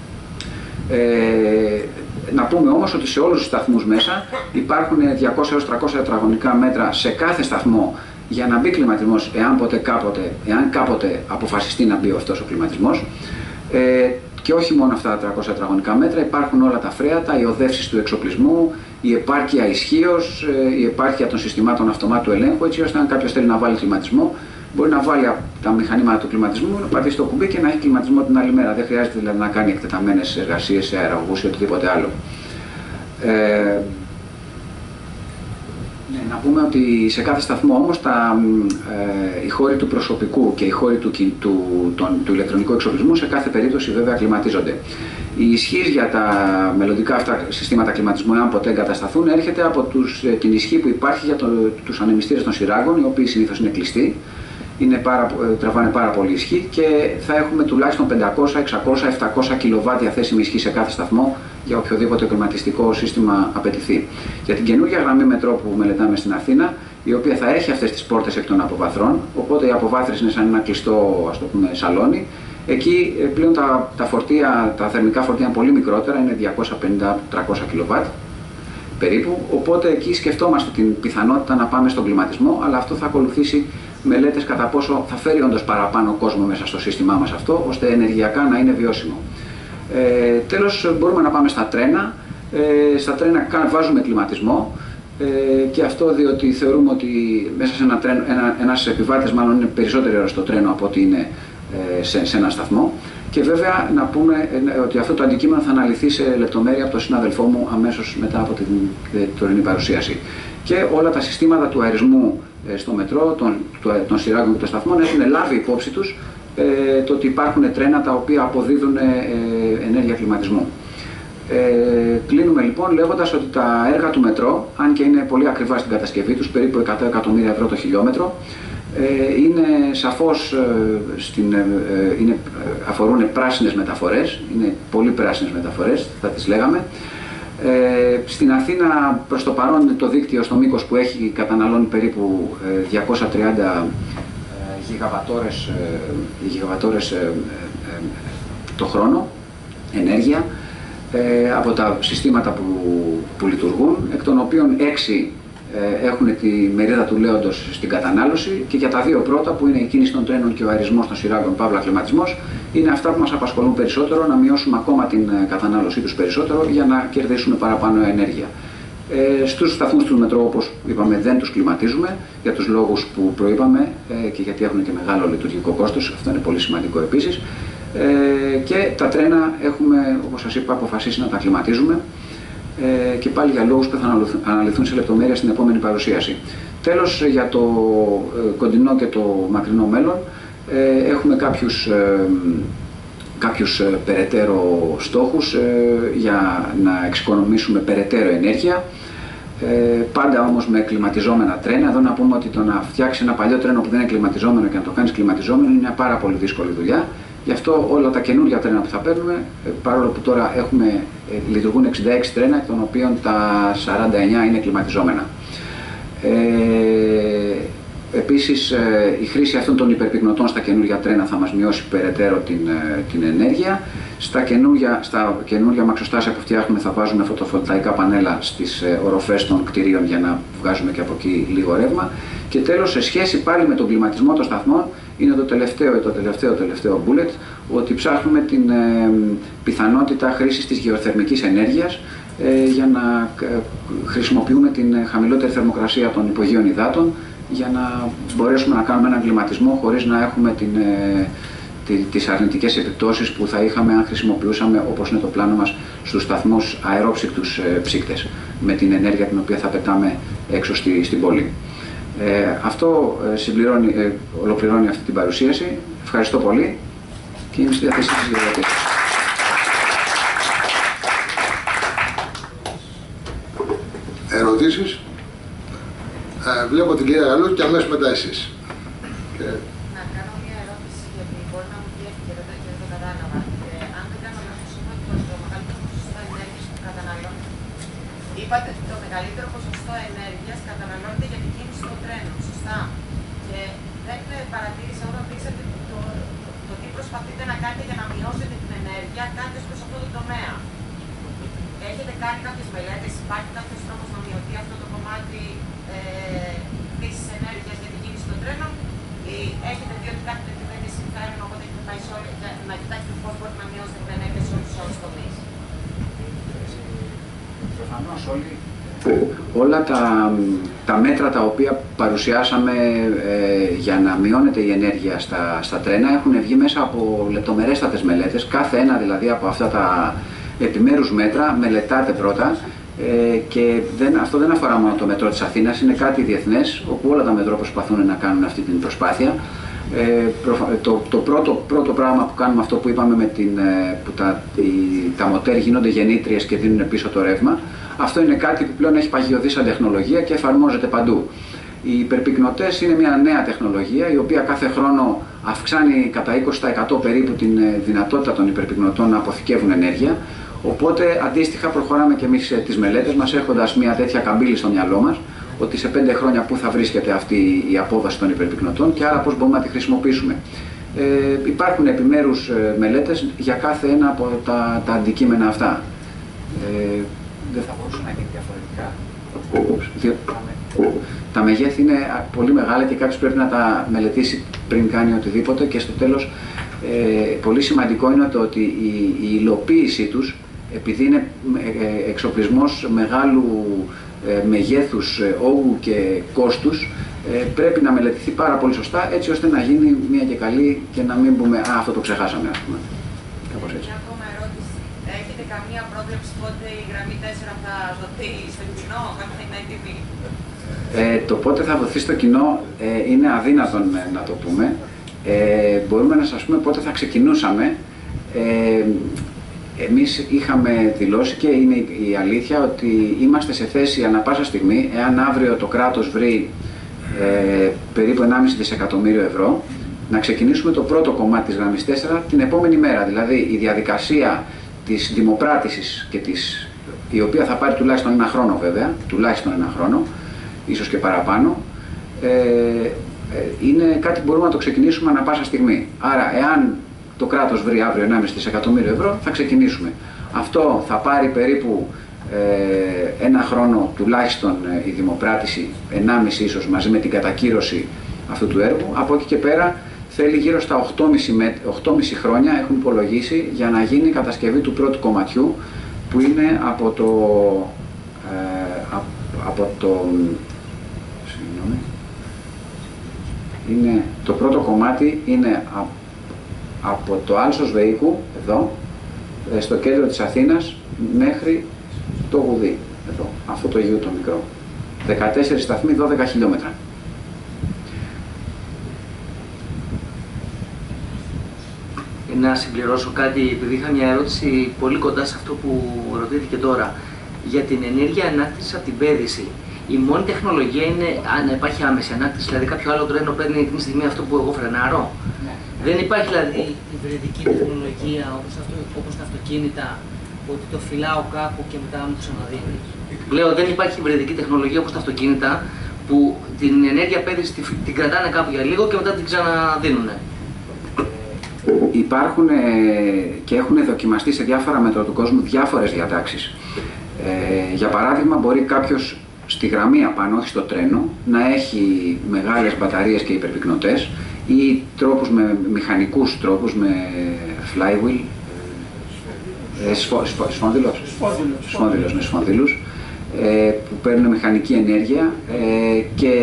Ε, Να πούμε όμως ότι σε όλους τους σταθμούς μέσα υπάρχουν διακόσια έως τριακόσια τετραγωνικά μέτρα σε κάθε σταθμό για να μπει κλιματισμός, εάν, ποτέ, κάποτε, εάν κάποτε αποφασιστεί να μπει αυτός ο κλιματισμός. Ε, και όχι μόνο αυτά τα τριακόσια τετραγωνικά μέτρα, υπάρχουν όλα τα φρέατα, οι οδεύσεις του εξοπλισμού, η επάρκεια ισχύως, η επάρκεια των συστημάτων αυτομάτου ελέγχου, έτσι ώστε αν κάποιος θέλει να βάλει κλιματισμό, μπορεί να βάλει τα μηχανήματα του κλιματισμού, να πατήσει το κουμπί και να έχει κλιματισμό την άλλη μέρα. Δεν χρειάζεται δηλαδή να κάνει εκτεταμένες εργασίες σε αεραγούς ή οτιδήποτε άλλο. Ε, ναι, να πούμε ότι σε κάθε σταθμό όμως τα, ε, οι χώροι του προσωπικού και οι χώροι του, του, τον, του ηλεκτρονικού εξοπλισμού σε κάθε περίπτωση βέβαια κλιματίζονται. Η ισχύς για τα μελλοντικά αυτά συστήματα κλιματισμού, αν ποτέ εγκατασταθούν, έρχεται από τους, την ισχύ που υπάρχει για το, τους ανεμιστήρες των σειράγγων, οι οποίοι συνήθως είναι κλειστοί. Είναι πάρα, τραβάνε πάρα πολύ ισχύ και θα έχουμε τουλάχιστον πεντακόσια, εξακόσια, επτακόσια κιλοβάτ διαθέσιμη ισχύ σε κάθε σταθμό για οποιοδήποτε κλιματιστικό σύστημα απαιτηθεί. Για την καινούργια γραμμή μετρό που μελετάμε στην Αθήνα, η οποία θα έχει αυτές τις πόρτες εκ των αποβαθρών, οπότε οι αποβάθρες είναι σαν ένα κλειστό, ας το πούμε, σαλόνι. Εκεί πλέον τα, τα, φορτία, τα θερμικά φορτία είναι πολύ μικρότερα, είναι διακόσια πενήντα με τριακόσια κιλοβάτ περίπου, οπότε εκεί σκεφτόμαστε την πιθανότητα να πάμε στον κλιματισμό, αλλά αυτό θα ακολουθήσει μελέτες κατά πόσο θα φέρει όντως παραπάνω κόσμο μέσα στο σύστημά μας αυτό, ώστε ενεργειακά να είναι βιώσιμο. Ε, τέλος, μπορούμε να πάμε στα τρένα. Ε, στα τρένα βάζουμε κλιματισμό ε, και αυτό διότι θεωρούμε ότι μέσα σε ένα τρένο, ένα, ένας επιβάτης μάλλον είναι περισσότερη ώρα στο τρένο από ότι είναι ε, σε, σε ένα σταθμό. Και βέβαια να πούμε ε, ότι αυτό το αντικείμενο θα αναλυθεί σε λεπτομέρεια από τον συνάδελφό μου αμέσως μετά από την ε, τωρινή παρουσίαση. Και όλα τα συστήματα του αερισμού ε, στο μετρό, των, των σειράγγων και των σταθμών έχουν λάβει υπόψη τους ε, το ότι υπάρχουν τρένα τα οποία αποδίδουν ε, ε, ενέργεια κλιματισμού. Ε, κλείνουμε λοιπόν λέγοντας ότι τα έργα του μετρό, αν και είναι πολύ ακριβά στην κατασκευή τους, περίπου εκατό εκατομμύρια ευρώ το χιλιόμετρο, ε, είναι σαφώς, ε, στην, ε, είναι, αφορούν πράσινες μεταφορές, είναι πολύ πράσινες μεταφορές, θα τις λέγαμε. Ε, στην Αθήνα προς το παρόν το δίκτυο στο μήκος που έχει καταναλώνει περίπου ε, διακόσια τριάντα ε, γιγαβατόρες, ε, γιγαβατόρες ε, ε, ε, το χρόνο ενέργεια ε, από τα συστήματα που, που λειτουργούν, εκ των οποίων έξι έχουν τη μερίδα του λέοντος στην κατανάλωση, και για τα δύο πρώτα, που είναι η κίνηση των τρένων και ο αερισμός των σειράγγων παύλα κλιματισμός, είναι αυτά που μας απασχολούν περισσότερο, να μειώσουμε ακόμα την κατανάλωσή τους περισσότερο για να κερδίσουμε παραπάνω ενέργεια. Ε, στους σταθμούς του μετρό, όπως είπαμε, δεν τους κλιματίζουμε για τους λόγους που προείπαμε ε, και γιατί έχουν και μεγάλο λειτουργικό κόστος, αυτό είναι πολύ σημαντικό επίσης. Ε, και τα τρένα έχουμε, όπως σας είπα, αποφασίσει να τα κλιματίζουμε, ε, και πάλι για λόγους που θα αναλυθούν σε λεπτομέρεια στην επόμενη παρουσίαση. Τέλος, για το ε, κοντινό και το μακρινό μέλλον, ε, έχουμε κάποιους, ε, κάποιους ε, περαιτέρω στόχους ε, για να εξοικονομήσουμε περαιτέρω ενέργεια, ε, πάντα όμως με κλιματιζόμενα τρένα. Εδώ να πούμε ότι το να φτιάξει ένα παλιό τρένο που δεν είναι κλιματιζόμενο και να το κάνεις κλιματιζόμενο είναι μια πάρα πολύ δύσκολη δουλειά. Γι' αυτό όλα τα καινούργια τρένα που θα παίρνουμε, παρόλο που τώρα έχουμε, λειτουργούν εξήντα έξι τρένα, εκ των οποίων τα σαράντα εννιά είναι κλιματιζόμενα. Ε, επίσης, η χρήση αυτών των υπερπυκνωτών στα καινούργια τρένα θα μας μειώσει περαιτέρω την, την ενέργεια. Στα καινούργια, στα καινούργια μαξοστάσια που φτιάχνουμε θα βάζουμε φωτοβολταϊκά πανέλα στις οροφές των κτηρίων για να βγάζουμε και από εκεί λίγο ρεύμα. Και τέλος, σε σχέση πάλι με τον κλιματισμό των σταθμών, είναι το τελευταίο, το τελευταίο, τελευταίο bullet, ότι ψάχνουμε την ε, πιθανότητα χρήσης της γεωθερμικής ενέργειας ε, για να ε, χρησιμοποιούμε την χαμηλότερη θερμοκρασία των υπογείων υδάτων για να μπορέσουμε να κάνουμε έναν κλιματισμό χωρίς να έχουμε την, ε, τη, τις αρνητικές επιπτώσεις που θα είχαμε αν χρησιμοποιούσαμε, όπως είναι το πλάνο μας, στους σταθμούς αερόψυκτους ε, ψύκτες, με την ενέργεια την οποία θα πετάμε έξω στη, στην πόλη. Ε, αυτό συμπληρώνει, ε, ολοκληρώνει αυτή την παρουσίαση. Ευχαριστώ πολύ και είμαι στη διάθεσή σας για ερωτήσεις. Ερωτήσεις? Ε, βλέπω την κυρία Γαλλού και αμέσως μετά εσείς. Και... Να κάνω μια ερώτηση, γιατί μπορεί να μου βγει και δεν το κατάλαβα. Ε, αν δεν κάνω λάθος, είπατε ότι το μεγαλύτερο ποσοστό ενέργειας που καταναλώνει, είπατε ότι το μεγαλύτερο ποσοστό ενέργειας καταναλώνεται για την κίνηση των τρένων, σωστά? Και δεν παρατήρησα όταν δείξατε το, το, το τι προσπαθείτε να κάνετε για να μειώσετε την ενέργεια, κάνετε προς αυτό το τομέα. Έχετε κάνει κάποιες μελέτες, υπάρχει κάποιος τρόπος να μειωθεί αυτό το κομμάτι ε, της ενέργειας για την κίνηση των τρένων, ή έχετε δει ότι κάτι τέτοιο δεν είναι συμφέρον, οπότε έχετε πάει σε όλη, να κοιτάξετε πώς μπορείτε να μειώσετε την ενέργεια σε όλους τους τομείς? Προφανώς όλοι. Όλα τα, τα μέτρα τα οποία παρουσιάσαμε ε, για να μειώνεται η ενέργεια στα, στα τρένα έχουν βγει μέσα από λεπτομερέστατες μελέτες. Κάθε ένα δηλαδή από αυτά τα επιμέρους μέτρα μελετάτε πρώτα, ε, και δεν, αυτό δεν αφορά μόνο το μετρό της Αθήνας, είναι κάτι διεθνές, όπου όλα τα μετρό προσπαθούν να κάνουν αυτή την προσπάθεια. Ε, το το πρώτο, πρώτο πράγμα που κάνουμε, αυτό που είπαμε με την, που τα, οι, τα μοτέρ γίνονται γεννήτριες και δίνουν πίσω το ρεύμα, αυτό είναι κάτι που πλέον έχει παγιωθεί σαν τεχνολογία και εφαρμόζεται παντού. Οι υπερπυκνωτές είναι μια νέα τεχνολογία, η οποία κάθε χρόνο αυξάνει κατά είκοσι τοις εκατό περίπου την δυνατότητα των υπερπυκνωτών να αποθηκεύουν ενέργεια. Οπότε αντίστοιχα προχωράμε και εμείς τις μελέτες μας, έχοντας μια τέτοια καμπύλη στο μυαλό μας, ότι σε πέντε χρόνια πού θα βρίσκεται αυτή η απόδοση των υπερπυκνωτών και άρα πώς μπορούμε να τη χρησιμοποιήσουμε. Ε, υπάρχουν επιμέρους μελέτες για κάθε ένα από τα, τα αντικείμενα αυτά. Ε, δεν θα μπορούσε να γίνει διαφορετικά. Τα μεγέθη είναι πολύ μεγάλα και κάποιος πρέπει να τα μελετήσει πριν κάνει οτιδήποτε, και στο τέλος ε, πολύ σημαντικό είναι το ότι η, η υλοποίησή τους, επειδή είναι εξοπλισμός μεγάλου ε, μεγέθους, ε, όγκου και κόστους, ε, πρέπει να μελετηθεί πάρα πολύ σωστά, έτσι ώστε να γίνει μια και καλή και να μην πούμε «Α, αυτό το ξεχάσαμε», ας πούμε. Κάπως έτσι. Μια ακόμα ερώτηση. Έχετε καμία πρόβλεψη πότε η γραμμή τέσσερα θα δοθεί στο κοινό, κάποια είναι έτοιμη? Ε, το πότε θα δοθεί στο κοινό ε, είναι αδύνατον ε, να το πούμε. Ε, μπορούμε να σας πούμε πότε θα ξεκινούσαμε. Ε, εμείς είχαμε δηλώσει, και είναι η αλήθεια, ότι είμαστε σε θέση ανά πάσα στιγμή, εάν αύριο το κράτος βρει ε, περίπου ενάμιση δισεκατομμύριο ευρώ, να ξεκινήσουμε το πρώτο κομμάτι της γραμμής τέσσερα την επόμενη μέρα. Δηλαδή η διαδικασία της δημοπράτησης, και της, η οποία θα πάρει τουλάχιστον ένα χρόνο βέβαια, τουλάχιστον ένα χρόνο, ίσως και παραπάνω, ε, είναι κάτι που μπορούμε να το ξεκινήσουμε ανά πάσα στιγμή. Άρα, εάν το κράτος βρει αύριο ενάμιση δισεκατομμύριο ευρώ, θα ξεκινήσουμε. Αυτό θα πάρει περίπου ε, ένα χρόνο τουλάχιστον η δημοπράτηση, ενάμιση ίσως, μαζί με την κατακύρωση αυτού του έργου. Από εκεί και πέρα θέλει γύρω στα οκτώ κόμμα πέντε χρόνια, έχουν υπολογίσει, για να γίνει η κατασκευή του πρώτου κομματιού, που είναι από το, ε, από το συγγνώμη, είναι, το πρώτο κομμάτι είναι α, από το Άλσος Βεϊκού, εδώ, στο κέντρο της Αθήνας, μέχρι το Γουδί, εδώ, αυτό το γιο το μικρό. δεκατέσσερις σταθμοί, δώδεκα χιλιόμετρα. Να συμπληρώσω κάτι, επειδή είχα μια ερώτηση πολύ κοντά σε αυτό που ρωτήθηκε τώρα. Για την ενέργεια ανάκτησης από την πέδηση, η μόνη τεχνολογία είναι αν υπάρχει άμεση ανάκτηση, δηλαδή κάποιο άλλο τρένο παίρνει εκείνη τη στιγμή αυτό που εγώ φρενάρω. Ναι. Δεν υπάρχει δηλαδή υβριδική τεχνολογία όπως, αυτό, όπως τα αυτοκίνητα, ότι το φυλάω κάπου και μετά μου ξαναδίνει. Λέω δεν υπάρχει υβριδική τεχνολογία όπως τα αυτοκίνητα που την ενέργεια πέδηση την κρατάνε κάπου για λίγο και μετά την ξαναδίνουν. Υπάρχουν ε, και έχουν δοκιμαστεί σε διάφορα μέτρα του κόσμου διάφορες διατάξεις. Ε, για παράδειγμα, μπορεί κάποιος στη γραμμή απάνω, όχι στο τρένο, να έχει μεγάλες μπαταρίες και υπερπυκνωτές ή τρόπους με μηχανικούς τρόπους, με flywheel, ε, σφο, σφο, σφόνδυλος, σφόνδυλος, με σφόνδυλους, ε, που παίρνουν μηχανική ενέργεια ε, και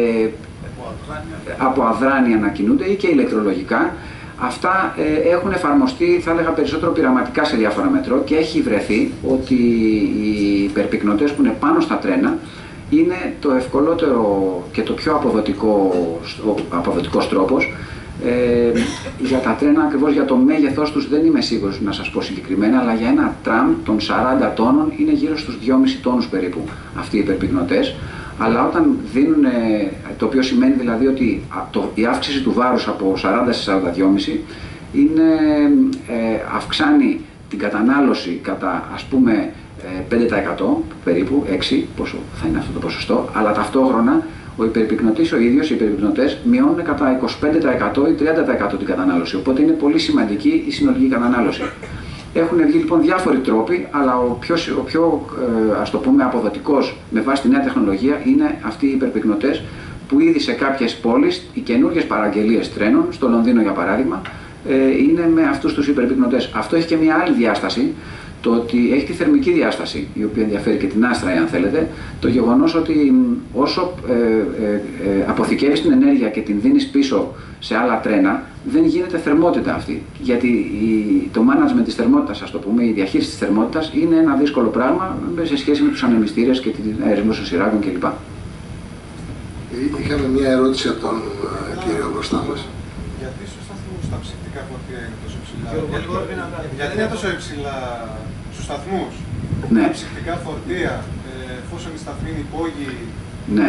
από αδράνεια να κινούνται ή και ηλεκτρολογικά. Αυτά ε, έχουν εφαρμοστεί, θα έλεγα, περισσότερο πειραματικά σε διάφορα μέτρο και έχει βρεθεί ότι οι υπερπυκνωτές που είναι πάνω στα τρένα είναι το ευκολότερο και το πιο αποδοτικό, αποδοτικός τρόπος ε, για τα τρένα, ακριβώς για το μέγεθός τους δεν είμαι σίγουρος να σας πω συγκεκριμένα, αλλά για ένα τραμ των σαράντα τόνων είναι γύρω στους δυόμισι τόνους περίπου αυτοί οι υπερπυκνωτές. Αλλά όταν δίνουν, το οποίο σημαίνει δηλαδή ότι το, η αύξηση του βάρους από σαράντα σε σαράντα δύο κόμμα πέντε είναι, ε, αυξάνει την κατανάλωση κατά ας πούμε πέντε τοις εκατό περίπου, έξι πόσο θα είναι αυτό το ποσοστό, αλλά ταυτόχρονα ο υπερπυκνωτής ο ίδιος, οι υπερπυκνωτές μειώνουν κατά είκοσι πέντε τοις εκατό ή τριάντα τοις εκατό την κατανάλωση, οπότε είναι πολύ σημαντική η συνολική κατανάλωση. Έχουν βγει λοιπόν διάφοροι τρόποι, αλλά ο πιο, ο πιο ε, ας το πούμε, αποδοτικός με βάση τη νέα τεχνολογία είναι αυτοί οι υπερπυκνωτές που ήδη σε κάποιες πόλεις, οι καινούργιες παραγγελίες τρένων, στο Λονδίνο για παράδειγμα, ε, είναι με αυτούς τους υπερπυκνωτές. Αυτό έχει και μια άλλη διάσταση, το ότι έχει τη θερμική διάσταση, η οποία ενδιαφέρει και την άστρα, αν θέλετε, το γεγονός ότι όσο ε, ε, ε, αποθηκεύεις την ενέργεια και την δίνεις πίσω σε άλλα τρένα, δεν γίνεται θερμότητα αυτή. Γιατί η, το management της θερμότητας, ας το πούμε, η διαχείριση της θερμότητας είναι ένα δύσκολο πράγμα σε σχέση με τους ανεμιστήρες και την αερισμό των σειράγγων κλπ. Είχαμε μια ερώτηση από τον uh, κύριο μπροστά μας. Γιατί στους σταθμούς τα ψυκτικά φορτία είναι τόσο υψηλά? Γιατί, γιατί είναι τόσο υψηλά στους σταθμούς? Ναι. Τα ψυκτικά φορτία, ε, εφόσον οι σταθμοί είναι υπόγειοι, ναι.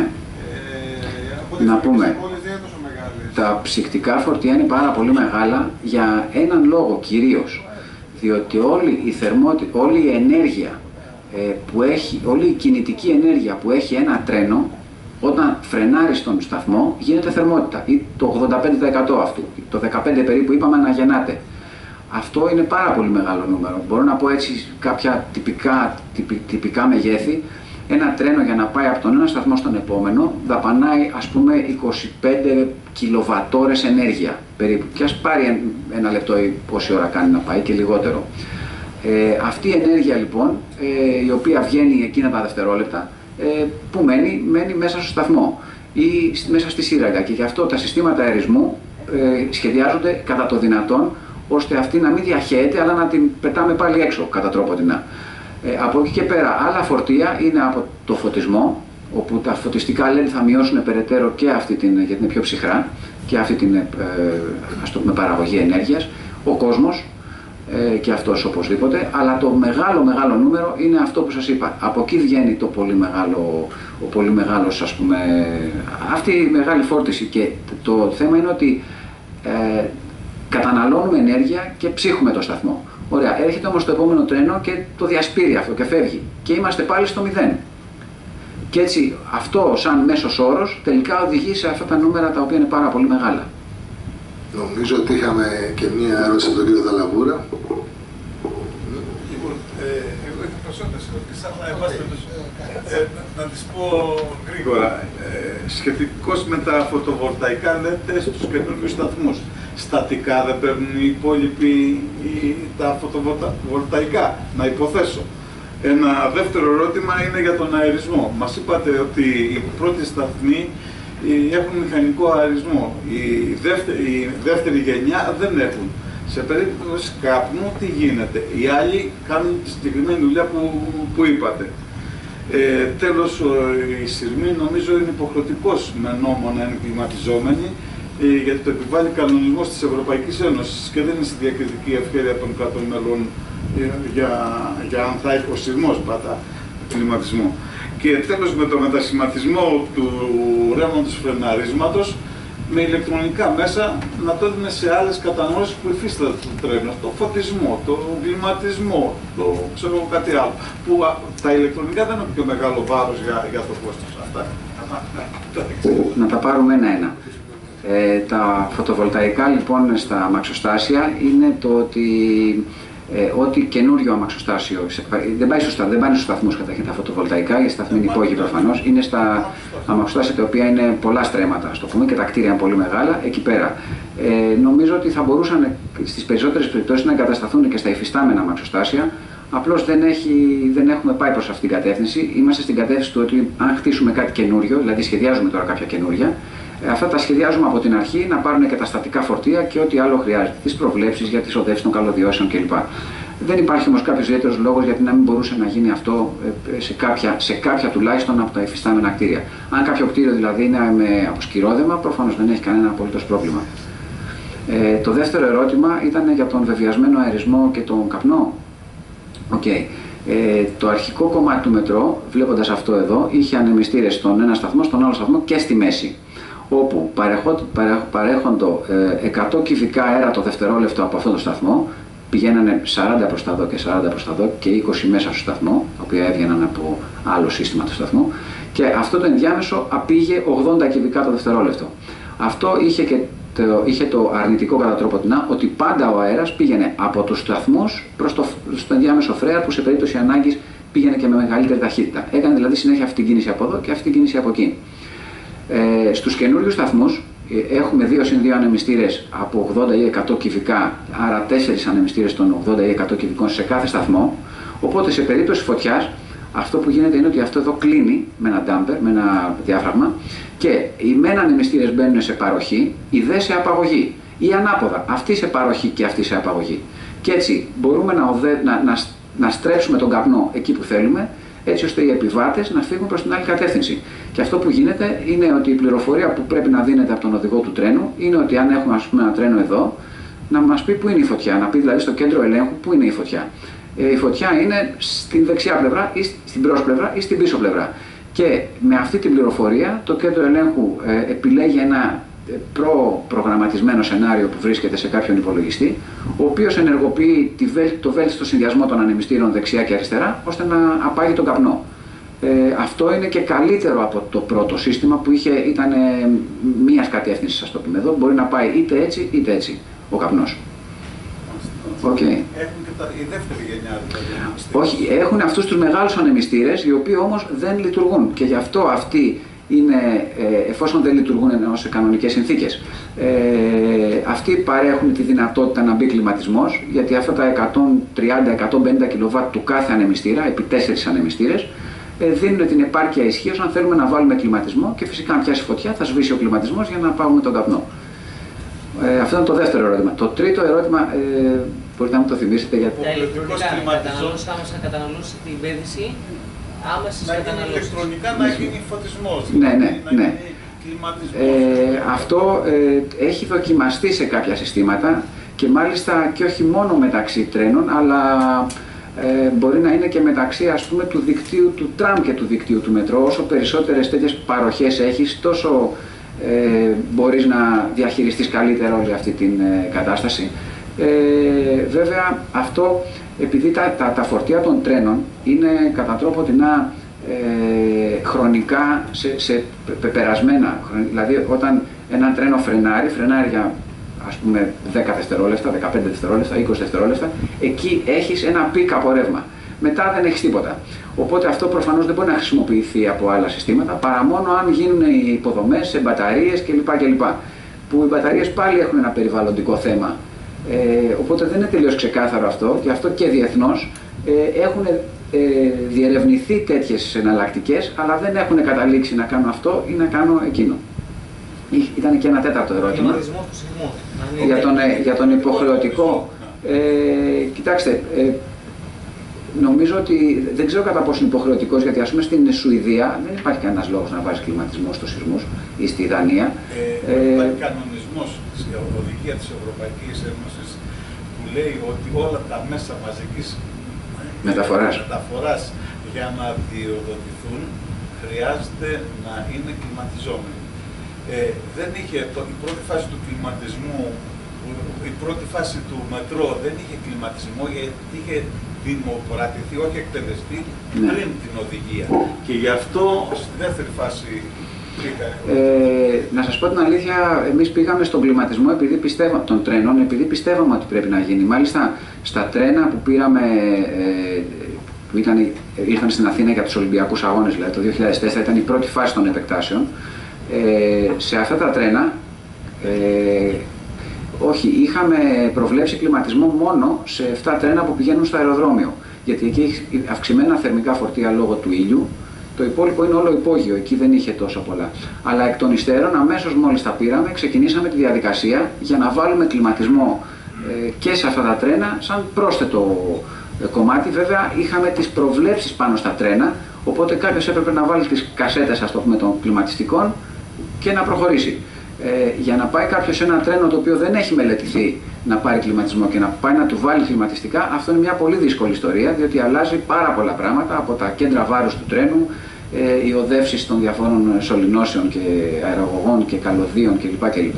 ε, να πούμε, πόλεις δεν είναι τόσο μεγάλες. Τα ψυκτικά φορτία είναι πάρα πολύ μεγάλα για έναν λόγο κυρίως. Διότι όλη η, θερμότη, όλη η ενέργεια ε, που έχει, όλη η κινητική ενέργεια που έχει ένα τρένο, όταν φρενάρει στον σταθμό, γίνεται θερμότητα ή το ογδόντα πέντε τοις εκατό αυτού, το δεκαπέντε τοις εκατό περίπου είπαμε αναγεννάται. Αυτό είναι πάρα πολύ μεγάλο νούμερο. Μπορώ να πω έτσι κάποια τυπικά, τυπι, τυπικά μεγέθη. Ένα τρένο για να πάει από τον ένα σταθμό στον επόμενο δαπανάει ας πούμε είκοσι πέντε κιλοβατόρες ενέργεια περίπου. Και ας πάρει ένα λεπτό ή πόση ώρα κάνει να πάει και λιγότερο. Ε, αυτή η ενέργεια λοιπόν, ε, η οποία βγαίνει εκείνα τα δευτερόλεπτα, ε, που μένει, μένει μέσα στο σταθμό ή μέσα στη σύραγγα. Και γι' αυτό τα συστήματα αερισμού ε, σχεδιάζονται κατά το δυνατόν ώστε αυτή να μην διαχέεται, αλλά να την πετάμε πάλι έξω κατά τρόπο δεινά. Ε, από εκεί και πέρα, άλλα φορτία είναι από το φωτισμό, όπου τα φωτιστικά ελ ι ντι θα μειώσουν περαιτέρω και αυτή την, γιατί είναι πιο ψυχρά, και αυτή την ε, ας το πούμε, παραγωγή ενέργειας, ο κόσμος ε, και αυτός οπωσδήποτε, αλλά το μεγάλο μεγάλο νούμερο είναι αυτό που σας είπα. Από εκεί βγαίνει το πολύ μεγάλο, ο πολύ μεγάλος, ας πούμε, αυτή η μεγάλη φόρτιση, και το θέμα είναι ότι ε, καταναλώνουμε ενέργεια και ψύχουμε το σταθμό. Ωραία, έρχεται όμως το επόμενο τρένο και το διασπείρει αυτό και φεύγει. Και είμαστε πάλι στο μηδέν. Και έτσι αυτό σαν μέσος όρος τελικά οδηγεί σε αυτά τα νούμερα τα οποία είναι πάρα πολύ μεγάλα. Νομίζω ότι είχαμε και μία ερώτηση από τον κύριο Δαλαβούρα. Λοιπόν, ε, εγώ περισσότερες ερωτήσεις, αλλά εν πάση περιπτώσει, να τις πω γρήγορα. Ε, σχετικώς με τα φωτοβολταϊκά λέτε στους καινούριους σταθμούς. Στατικά δεν παίρνουν οι υπόλοιποι τα φωτοβολταϊκά, να υποθέσω. Ένα δεύτερο ερώτημα είναι για τον αερισμό. Μας είπατε ότι οι πρώτοι σταθμοί έχουν μηχανικό αερισμό. Η δεύτερη, η δεύτερη γενιά δεν έχουν. Σε περίπτωση καπνού τι γίνεται? Οι άλλοι κάνουν τη συγκεκριμένη δουλειά που, που είπατε. Ε, τέλος, η σειρμή νομίζω είναι υποχρεωτικός με νόμο να είναι κλιματιζόμενοι, ε, γιατί το επιβάλλει κανονισμός της Ευρωπαϊκής Ένωσης και δεν είναι στη διακριτική ευχέρεια των κρατών μελών ε, για, για αν θα έχει ο σειρμός πάντα κλιματισμό. Και τέλος, με το μετασχηματισμό του ρεύματος φρεναρίσματος, με ηλεκτρονικά μέσα να το δίνει σε άλλες κατανόησεις που υφίσταται το τρένο, το φωτισμό, το κλιματισμό, το ξέρω κάτι άλλο. Που α, τα ηλεκτρονικά δεν έχουν πιο μεγάλο βάρος για, για το κόστος. Αυτά. Να τα πάρουμε ένα-ένα. Ε, τα φωτοβολταϊκά λοιπόν στα αμαξοστάσια είναι το ότι Ε, ό,τι καινούριο αμαξοστάσιο δεν πάει στους, δεν πάνε στους σταθμούς καταρχήν τα φωτοβολταϊκά, οι σταθμοί είναι υπόγειοι προφανώς, είναι στα αμαξοστάσια τα οποία είναι πολλά στρέμματα, στο πούμε, και τα κτίρια είναι πολύ μεγάλα, εκεί πέρα. Ε, νομίζω ότι θα μπορούσαν στις περισσότερες περιπτώσεις να εγκατασταθούν και στα υφιστάμενα αμαξοστάσια, απλώς δεν, δεν έχουμε πάει προς αυτήν την κατεύθυνση. Είμαστε στην κατεύθυνση του ότι αν χτίσουμε κάτι καινούριο, δηλαδή σχεδιάζουμε τώρα κάποια καινούρια, αυτά τα σχεδιάζουμε από την αρχή να πάρουν και τα στατικά φορτία και ό,τι άλλο χρειάζεται, τις προβλέψεις για τις οδεύσεις των καλωδιώσεων κλπ. Δεν υπάρχει όμως κάποιος ιδιαίτερος λόγος γιατί να μην μπορούσε να γίνει αυτό σε κάποια, σε κάποια τουλάχιστον από τα υφιστάμενα κτίρια. Αν κάποιο κτίριο δηλαδή είναι με αποσκυρόδεμα, προφανώς δεν έχει κανένα απολύτως πρόβλημα. Ε, το δεύτερο ερώτημα ήταν για τον βεβαιασμένο αερισμό και τον καπνό. Okay. Ε, το αρχικό κομμάτι του μετρό, βλέποντας αυτό εδώ, είχε ανεμιστήρες στον ένα σταθμό, στον άλλο σταθμό και στη μέση, όπου παρέχοντο εκατό κυβικά αέρα το δευτερόλεπτο από αυτόν τον σταθμό, πηγαίνανε σαράντα προς τα δω και σαράντα προς τα δω και είκοσι μέσα στο σταθμό, τα οποία έβγαιναν από άλλο σύστημα του σταθμού, και αυτό το ενδιάμεσο απήγε ογδόντα κυβικά το δευτερόλεπτο. Αυτό είχε, και το, είχε το αρνητικό κατά τρόπο την ότι πάντα ο αέρας πήγαινε από τους σταθμούς προς το στο ενδιάμεσο φρέα, που σε περίπτωση ανάγκης πήγαινε και με μεγαλύτερη ταχύτητα. Έκανε δηλαδή συνέχεια αυτή την κίνηση από εδώ και αυτή την κίνηση από εκεί. Ε, στους καινούριους σταθμούς ε, έχουμε δύο συν δύο ανεμιστήρες από ογδόντα ή εκατό κυβικά, άρα τέσσερις ανεμιστήρες των ογδόντα ή εκατό κυβικών σε κάθε σταθμό, οπότε σε περίπτωση φωτιάς αυτό που γίνεται είναι ότι αυτό εδώ κλείνει με ένα ντάμπερ, με ένα διάφραγμα, και οι μεν ανεμιστήρες μπαίνουν σε παροχή, οι δε σε απαγωγή, ή ανάποδα, αυτή σε παροχή και αυτή σε απαγωγή. Και έτσι μπορούμε να, οδε... να, να, να στρέψουμε τον καπνό εκεί που θέλουμε, έτσι ώστε οι επιβάτες να φύγουν προς την άλλη κατεύθυνση. Και αυτό που γίνεται είναι ότι η πληροφορία που πρέπει να δίνεται από τον οδηγό του τρένου είναι ότι αν έχουμε, ας πούμε, ένα τρένο εδώ, να μας πει πού είναι η φωτιά, να πει δηλαδή στο κέντρο ελέγχου πού είναι η φωτιά. Ε, η φωτιά είναι στην δεξιά πλευρά ή στην μπρος πλευρά ή στην πίσω πλευρά. Και με αυτή την πληροφορία το κέντρο ελέγχου ε, επιλέγει ένα προ-προγραμματισμένο σενάριο που βρίσκεται σε κάποιον υπολογιστή, ο οποίος ενεργοποιεί τη, το βέλτιστο συνδυασμό των ανεμιστήρων δεξιά και αριστερά, ώστε να απάγει τον καπνό. Ε, αυτό είναι και καλύτερο από το πρώτο σύστημα που είχε, ήταν ε, μίας κατεύθυνσης, ας το πούμε εδώ, μπορεί να πάει είτε έτσι είτε έτσι ο καπνός. Okay. Έχουν και τα, η δεύτερη γενιά δηλαδή. Όχι, έχουν αυτούς τους μεγάλους ανεμιστήρες, οι οποίοι όμως δεν λειτουργούν, και γι' αυτό αυτοί είναι, εφόσον δεν λειτουργούν ενώ σε κανονικές συνθήκες, ε, αυτοί παρέχουν τη δυνατότητα να μπει κλιματισμός, γιατί αυτά τα εκατόν τριάντα με εκατόν πενήντα κιλοβάτ του κάθε ανεμιστήρα, επί τέσσερις ανεμιστήρες, ε, δίνουν την επάρκεια ισχύως αν θέλουμε να βάλουμε κλιματισμό, και φυσικά αν πιάσει φωτιά θα σβήσει ο κλιματισμός για να πάγουμε τον καπνό. Ε, αυτό είναι το δεύτερο ερώτημα. Το τρίτο ερώτημα, ε, μπορείτε να μου το θυμίσετε? Γιατί... Τα ηλεκτρονικά καταναλώσει, άμεσα να καταναλώσει την πέδηση, άμεσες να καταναλώσεις. γίνει ηλεκτρονικά, να γίνει φωτισμός, ναι, ναι, να ναι. γίνει κλιματισμός. Ε, αυτό ε, έχει δοκιμαστεί σε κάποια συστήματα, και μάλιστα και όχι μόνο μεταξύ τρένων, αλλά ε, μπορεί να είναι και μεταξύ, ας πούμε, του δικτύου του τραμ και του δικτύου του μετρό. Όσο περισσότερες τέτοιες παροχές έχεις, τόσο Ε, μπορείς να διαχειριστείς καλύτερα όλη αυτή την ε, κατάσταση. Ε, βέβαια αυτό, επειδή τα, τα, τα φορτία των τρένων είναι κατά τρόπο τεινά ε, χρονικά σε, σε πεπερασμένα, δηλαδή όταν ένα τρένο φρενάρει, φρενάρει για, ας πούμε, δέκα δευτερόλεπτα, δεκαπέντε δευτερόλεπτα, είκοσι δευτερόλεπτα, εκεί έχεις ένα πικ από ρεύμα. μετά δεν έχεις τίποτα. Οπότε αυτό προφανώς δεν μπορεί να χρησιμοποιηθεί από άλλα συστήματα, παρά μόνο αν γίνουν οι υποδομές σε μπαταρίες κλπ. κλπ. Που οι μπαταρίες πάλι έχουν ένα περιβαλλοντικό θέμα. Ε, οπότε δεν είναι τελείως ξεκάθαρο αυτό, και αυτό και διεθνώς ε, έχουν ε, διερευνηθεί τέτοιες εναλλακτικές, αλλά δεν έχουν καταλήξει να κάνουν αυτό ή να κάνουν εκείνο. Ήταν και ένα τέταρτο ερώτημα. Για τον, για τον υποχρεωτικό. Ε, κοιτάξτε, ε, νομίζω ότι δεν ξέρω κατά πόσο είναι υποχρεωτικός, γιατί ας πούμε στην Σουηδία δεν υπάρχει κανένας λόγος να βάζει κλιματισμό στους σεισμούς ή στη Δανία. Ε, ε, υπάρχει κανονισμός στην οδηγία της Ευρωπαϊκής Ένωσης που λέει ότι όλα τα μέσα μαζικής μεταφοράς, μεταφοράς για να διοδοτηθούν χρειάζεται να είναι κλιματιζόμενοι. Ε, δεν είχε, το, η πρώτη φάση του κλιματισμού, η πρώτη φάση του μετρό δεν είχε κλιματισμό, γιατί είχε δημοκρατηθεί, όχι εκπαιδευτεί, ναι, πριν την οδηγία. Και γι' αυτό στη δεύτερη φάση πήγα. Ε, να σας πω την αλήθεια, εμείς πήγαμε στον κλιματισμό επειδή πιστεύα, των τρένων, επειδή πιστεύαμε ότι πρέπει να γίνει. Μάλιστα στα τρένα που πήραμε, ε, που ήταν, ήρθαν στην Αθήνα για τους Ολυμπιακούς Αγώνες, δηλαδή το δύο χιλιάδες τέσσερα, ήταν η πρώτη φάση των επεκτάσεων. Ε, σε αυτά τα τρένα, ε, όχι, είχαμε προβλέψει κλιματισμό μόνο σε επτά τρένα που πηγαίνουν στο αεροδρόμιο. Γιατί εκεί έχει αυξημένα θερμικά φορτία λόγω του ήλιου. Το υπόλοιπο είναι όλο υπόγειο, εκεί δεν είχε τόσο πολλά. Αλλά εκ των υστέρων, αμέσως μόλις τα πήραμε, ξεκινήσαμε τη διαδικασία για να βάλουμε κλιματισμό ε, και σε αυτά τα τρένα, σαν πρόσθετο ε, κομμάτι. Βέβαια, είχαμε τις προβλέψεις πάνω στα τρένα, οπότε κάποιος έπρεπε να βάλει τις κασέτες, ας το πούμε, των κλιματιστικών και να προχωρήσει. Ε, για να πάει κάποιος σε ένα τρένο το οποίο δεν έχει μελετηθεί να πάρει κλιματισμό και να πάει να του βάλει κλιματιστικά, αυτό είναι μια πολύ δύσκολη ιστορία, διότι αλλάζει πάρα πολλά πράγματα από τα κέντρα βάρους του τρένου, ε, οι οδεύσεις των διαφόρων σωληνώσεων και αερογωγών και καλωδίων κλπ. κλπ.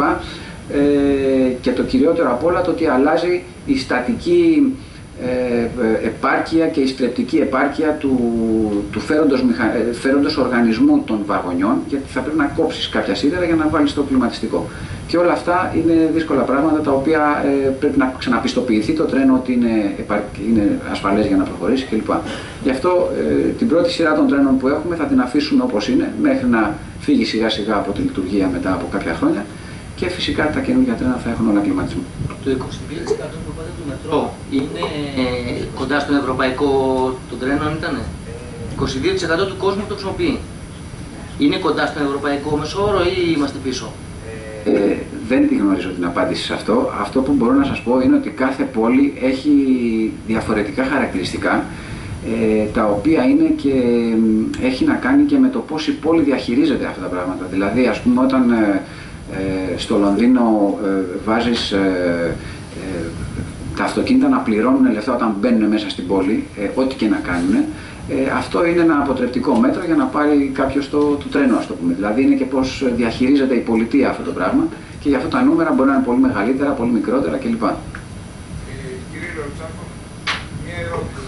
Ε, και το κυριότερο απ' όλα το ότι αλλάζει η στατική ε, επάρκεια και η στρεπτική επάρκεια του, του φέροντος, μηχα... φέροντος οργανισμού των βαγονιών, γιατί θα πρέπει να κόψεις κάποια σίδερα για να βάλεις το κλιματιστικό. Και όλα αυτά είναι δύσκολα πράγματα τα οποία ε, πρέπει να ξαναπιστοποιηθεί το τρένο ότι είναι, επαρ... είναι ασφαλές για να προχωρήσει κλπ. Γι' αυτό ε, την πρώτη σειρά των τρένων που έχουμε θα την αφήσουμε όπως είναι μέχρι να φύγει σιγά σιγά από τη λειτουργία μετά από κάποια χρόνια. Και φυσικά τα καινούργια τρένα θα έχουν όλα κλιματισμό. Το είκοσι δύο τοις εκατό του προπάτου του μετρό είναι κοντά στον ευρωπαϊκό των τρένων, ήτανε. είκοσι δύο τοις εκατό του κόσμου το χρησιμοποιεί. Είναι κοντά στον ευρωπαϊκό μεσόωρο ή είμαστε πίσω? Ε, δεν τη γνωρίζω την απάντηση σε αυτό. Αυτό που μπορώ να σας πω είναι ότι κάθε πόλη έχει διαφορετικά χαρακτηριστικά, ε, τα οποία είναι και έχει να κάνει και με το πώς η πόλη διαχειρίζεται αυτά τα πράγματα. Δηλαδή, ας πούμε, όταν ε, Ε, στο Λονδίνο ε, βάζεις ε, ε, τα αυτοκίνητα να πληρώνουν λεφτά όταν μπαίνουν μέσα στην πόλη, ε, ό,τι και να κάνουν, ε, αυτό είναι ένα αποτρεπτικό μέτρο για να πάρει κάποιος το, το τρένο, ας το πούμε. Δηλαδή είναι και πώς διαχειρίζεται η πολιτεία αυτό το πράγμα, και γι' αυτό τα νούμερα μπορεί να είναι πολύ μεγαλύτερα, πολύ μικρότερα κλπ. Ε, κύριε Λεουτσάκο, μία ερώτηση.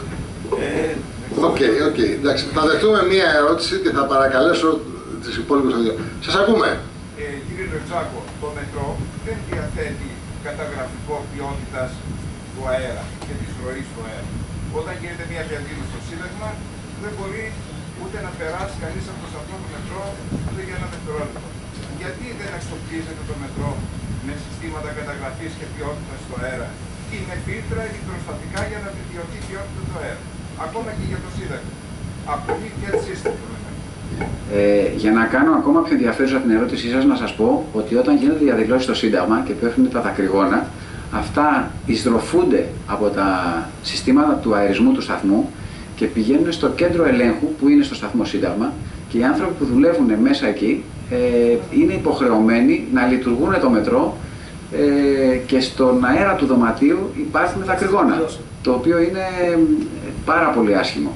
Οκ, ε, οκ, okay, εντάξει. Θα δεχτούμε μία ερώτηση και θα παρακαλέσω τις υπόλοιπες δύο. Σας ακούμε. Ε, κύριε Λεουτσάκο, το μετρό δεν διαθέτει καταγραφικό ποιότητας του αέρα και της ροής του αέρα. Όταν γίνεται μια διαδήλωση στο Σύνταγμα, δεν μπορεί ούτε να περάσει κανείς από το σταθμό του μετρό ούτε για ένα δευτερόλεπτο. Γιατί δεν αξιοποιήσετε το μετρό με συστήματα καταγραφής και ποιότητας του αέρα ή με φίλτρα ηλεκτροστατικά για να βελτιωθεί η ποιότητα του αέρα? Ακόμα και για το Σύνταγμα. Ακόμη και έτσι είστε το μετρό. Ε, για να κάνω ακόμα πιο ενδιαφέρουσα την ερώτησή σας, να σας πω ότι όταν γίνονται διαδηλώσεις στο Σύνταγμα και πέφτουν τα δακρυγόνα, αυτά εισδροφούνται από τα συστήματα του αερισμού του σταθμού και πηγαίνουν στο κέντρο ελέγχου που είναι στο σταθμό Σύνταγμα, και οι άνθρωποι που δουλεύουν μέσα εκεί ε, είναι υποχρεωμένοι να λειτουργούν το μετρό, ε, και στον αέρα του δωματίου υπάρχουν δακρυγόνα, το οποίο είναι πάρα πολύ άσχημο.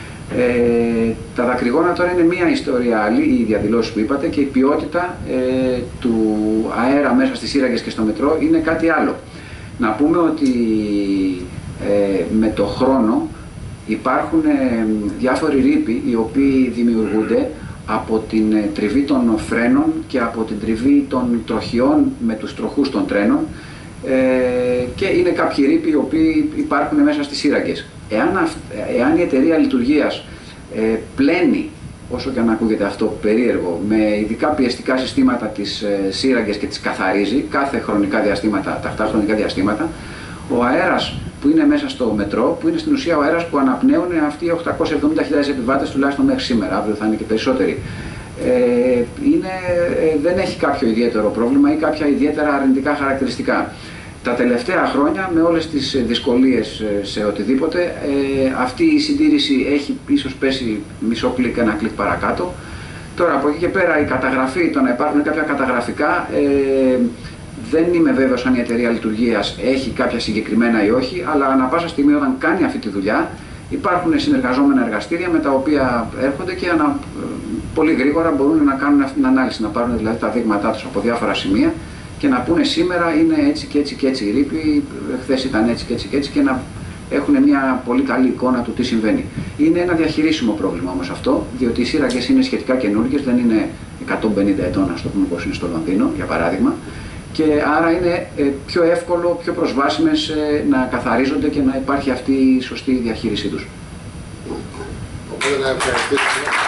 Ε, τα δακρυγόνα τώρα είναι μία ιστορία άλλη, οι διαδηλώσεις που είπατε, και η ποιότητα ε, του αέρα μέσα στις σύραγγες και στο μετρό είναι κάτι άλλο. Να πούμε ότι ε, με το χρόνο υπάρχουν ε, διάφοροι ρήποι οι οποίοι δημιουργούνται από την ε, τριβή των φρένων και από την τριβή των τροχιών με τους τροχούς των τρένων, ε, και είναι κάποιοι ρήποι οι οποίοι υπάρχουν μέσα στις σύραγγες. Εάν, εάν η εταιρεία λειτουργίας ε, πλένει, όσο και αν ακούγεται αυτό περίεργο, με ειδικά πιεστικά συστήματα τις ε, σύραγγες και τις καθαρίζει κάθε χρονικά διαστήματα, τακτά χρονικά διαστήματα, ο αέρας που είναι μέσα στο μετρό, που είναι στην ουσία ο αέρας που αναπνέουν αυτοί οι οκτακόσιες εβδομήντα χιλιάδες επιβάτες τουλάχιστον μέχρι σήμερα, αύριο θα είναι και περισσότεροι, ε, είναι, ε, δεν έχει κάποιο ιδιαίτερο πρόβλημα ή κάποια ιδιαίτερα αρνητικά χαρακτηριστικά. Τα τελευταία χρόνια, με όλες τις δυσκολίες σε οτιδήποτε, ε, αυτή η συντήρηση έχει ίσως πέσει μισό κλικ, ένα κλικ παρακάτω. Τώρα από εκεί και πέρα η καταγραφή, το να υπάρχουν κάποια καταγραφικά, ε, δεν είμαι βέβαιος αν η εταιρεία λειτουργίας έχει κάποια συγκεκριμένα ή όχι, αλλά ανά πάσα στιγμή όταν κάνει αυτή τη δουλειά υπάρχουν συνεργαζόμενα εργαστήρια με τα οποία έρχονται και ανα, πολύ γρήγορα μπορούν να κάνουν αυτή την ανάλυση, να πάρουν δηλαδή τα δείγματά τους από διάφορα σημεία και να πούνε σήμερα είναι έτσι και έτσι και έτσι η ρήπη, χθες ήταν έτσι και έτσι και έτσι και να έχουν μια πολύ καλή εικόνα του τι συμβαίνει. Είναι ένα διαχειρίσιμο πρόβλημα όμως αυτό, διότι οι σύραγγες είναι σχετικά καινούργιες, δεν είναι εκατόν πενήντα ετών, ας το πούμε, όπως είναι στο Λονδίνο, για παράδειγμα, και άρα είναι πιο εύκολο, πιο προσβάσιμες να καθαρίζονται και να υπάρχει αυτή η σωστή διαχείρισή τους. Οπότε να ευχαριστήσουμε.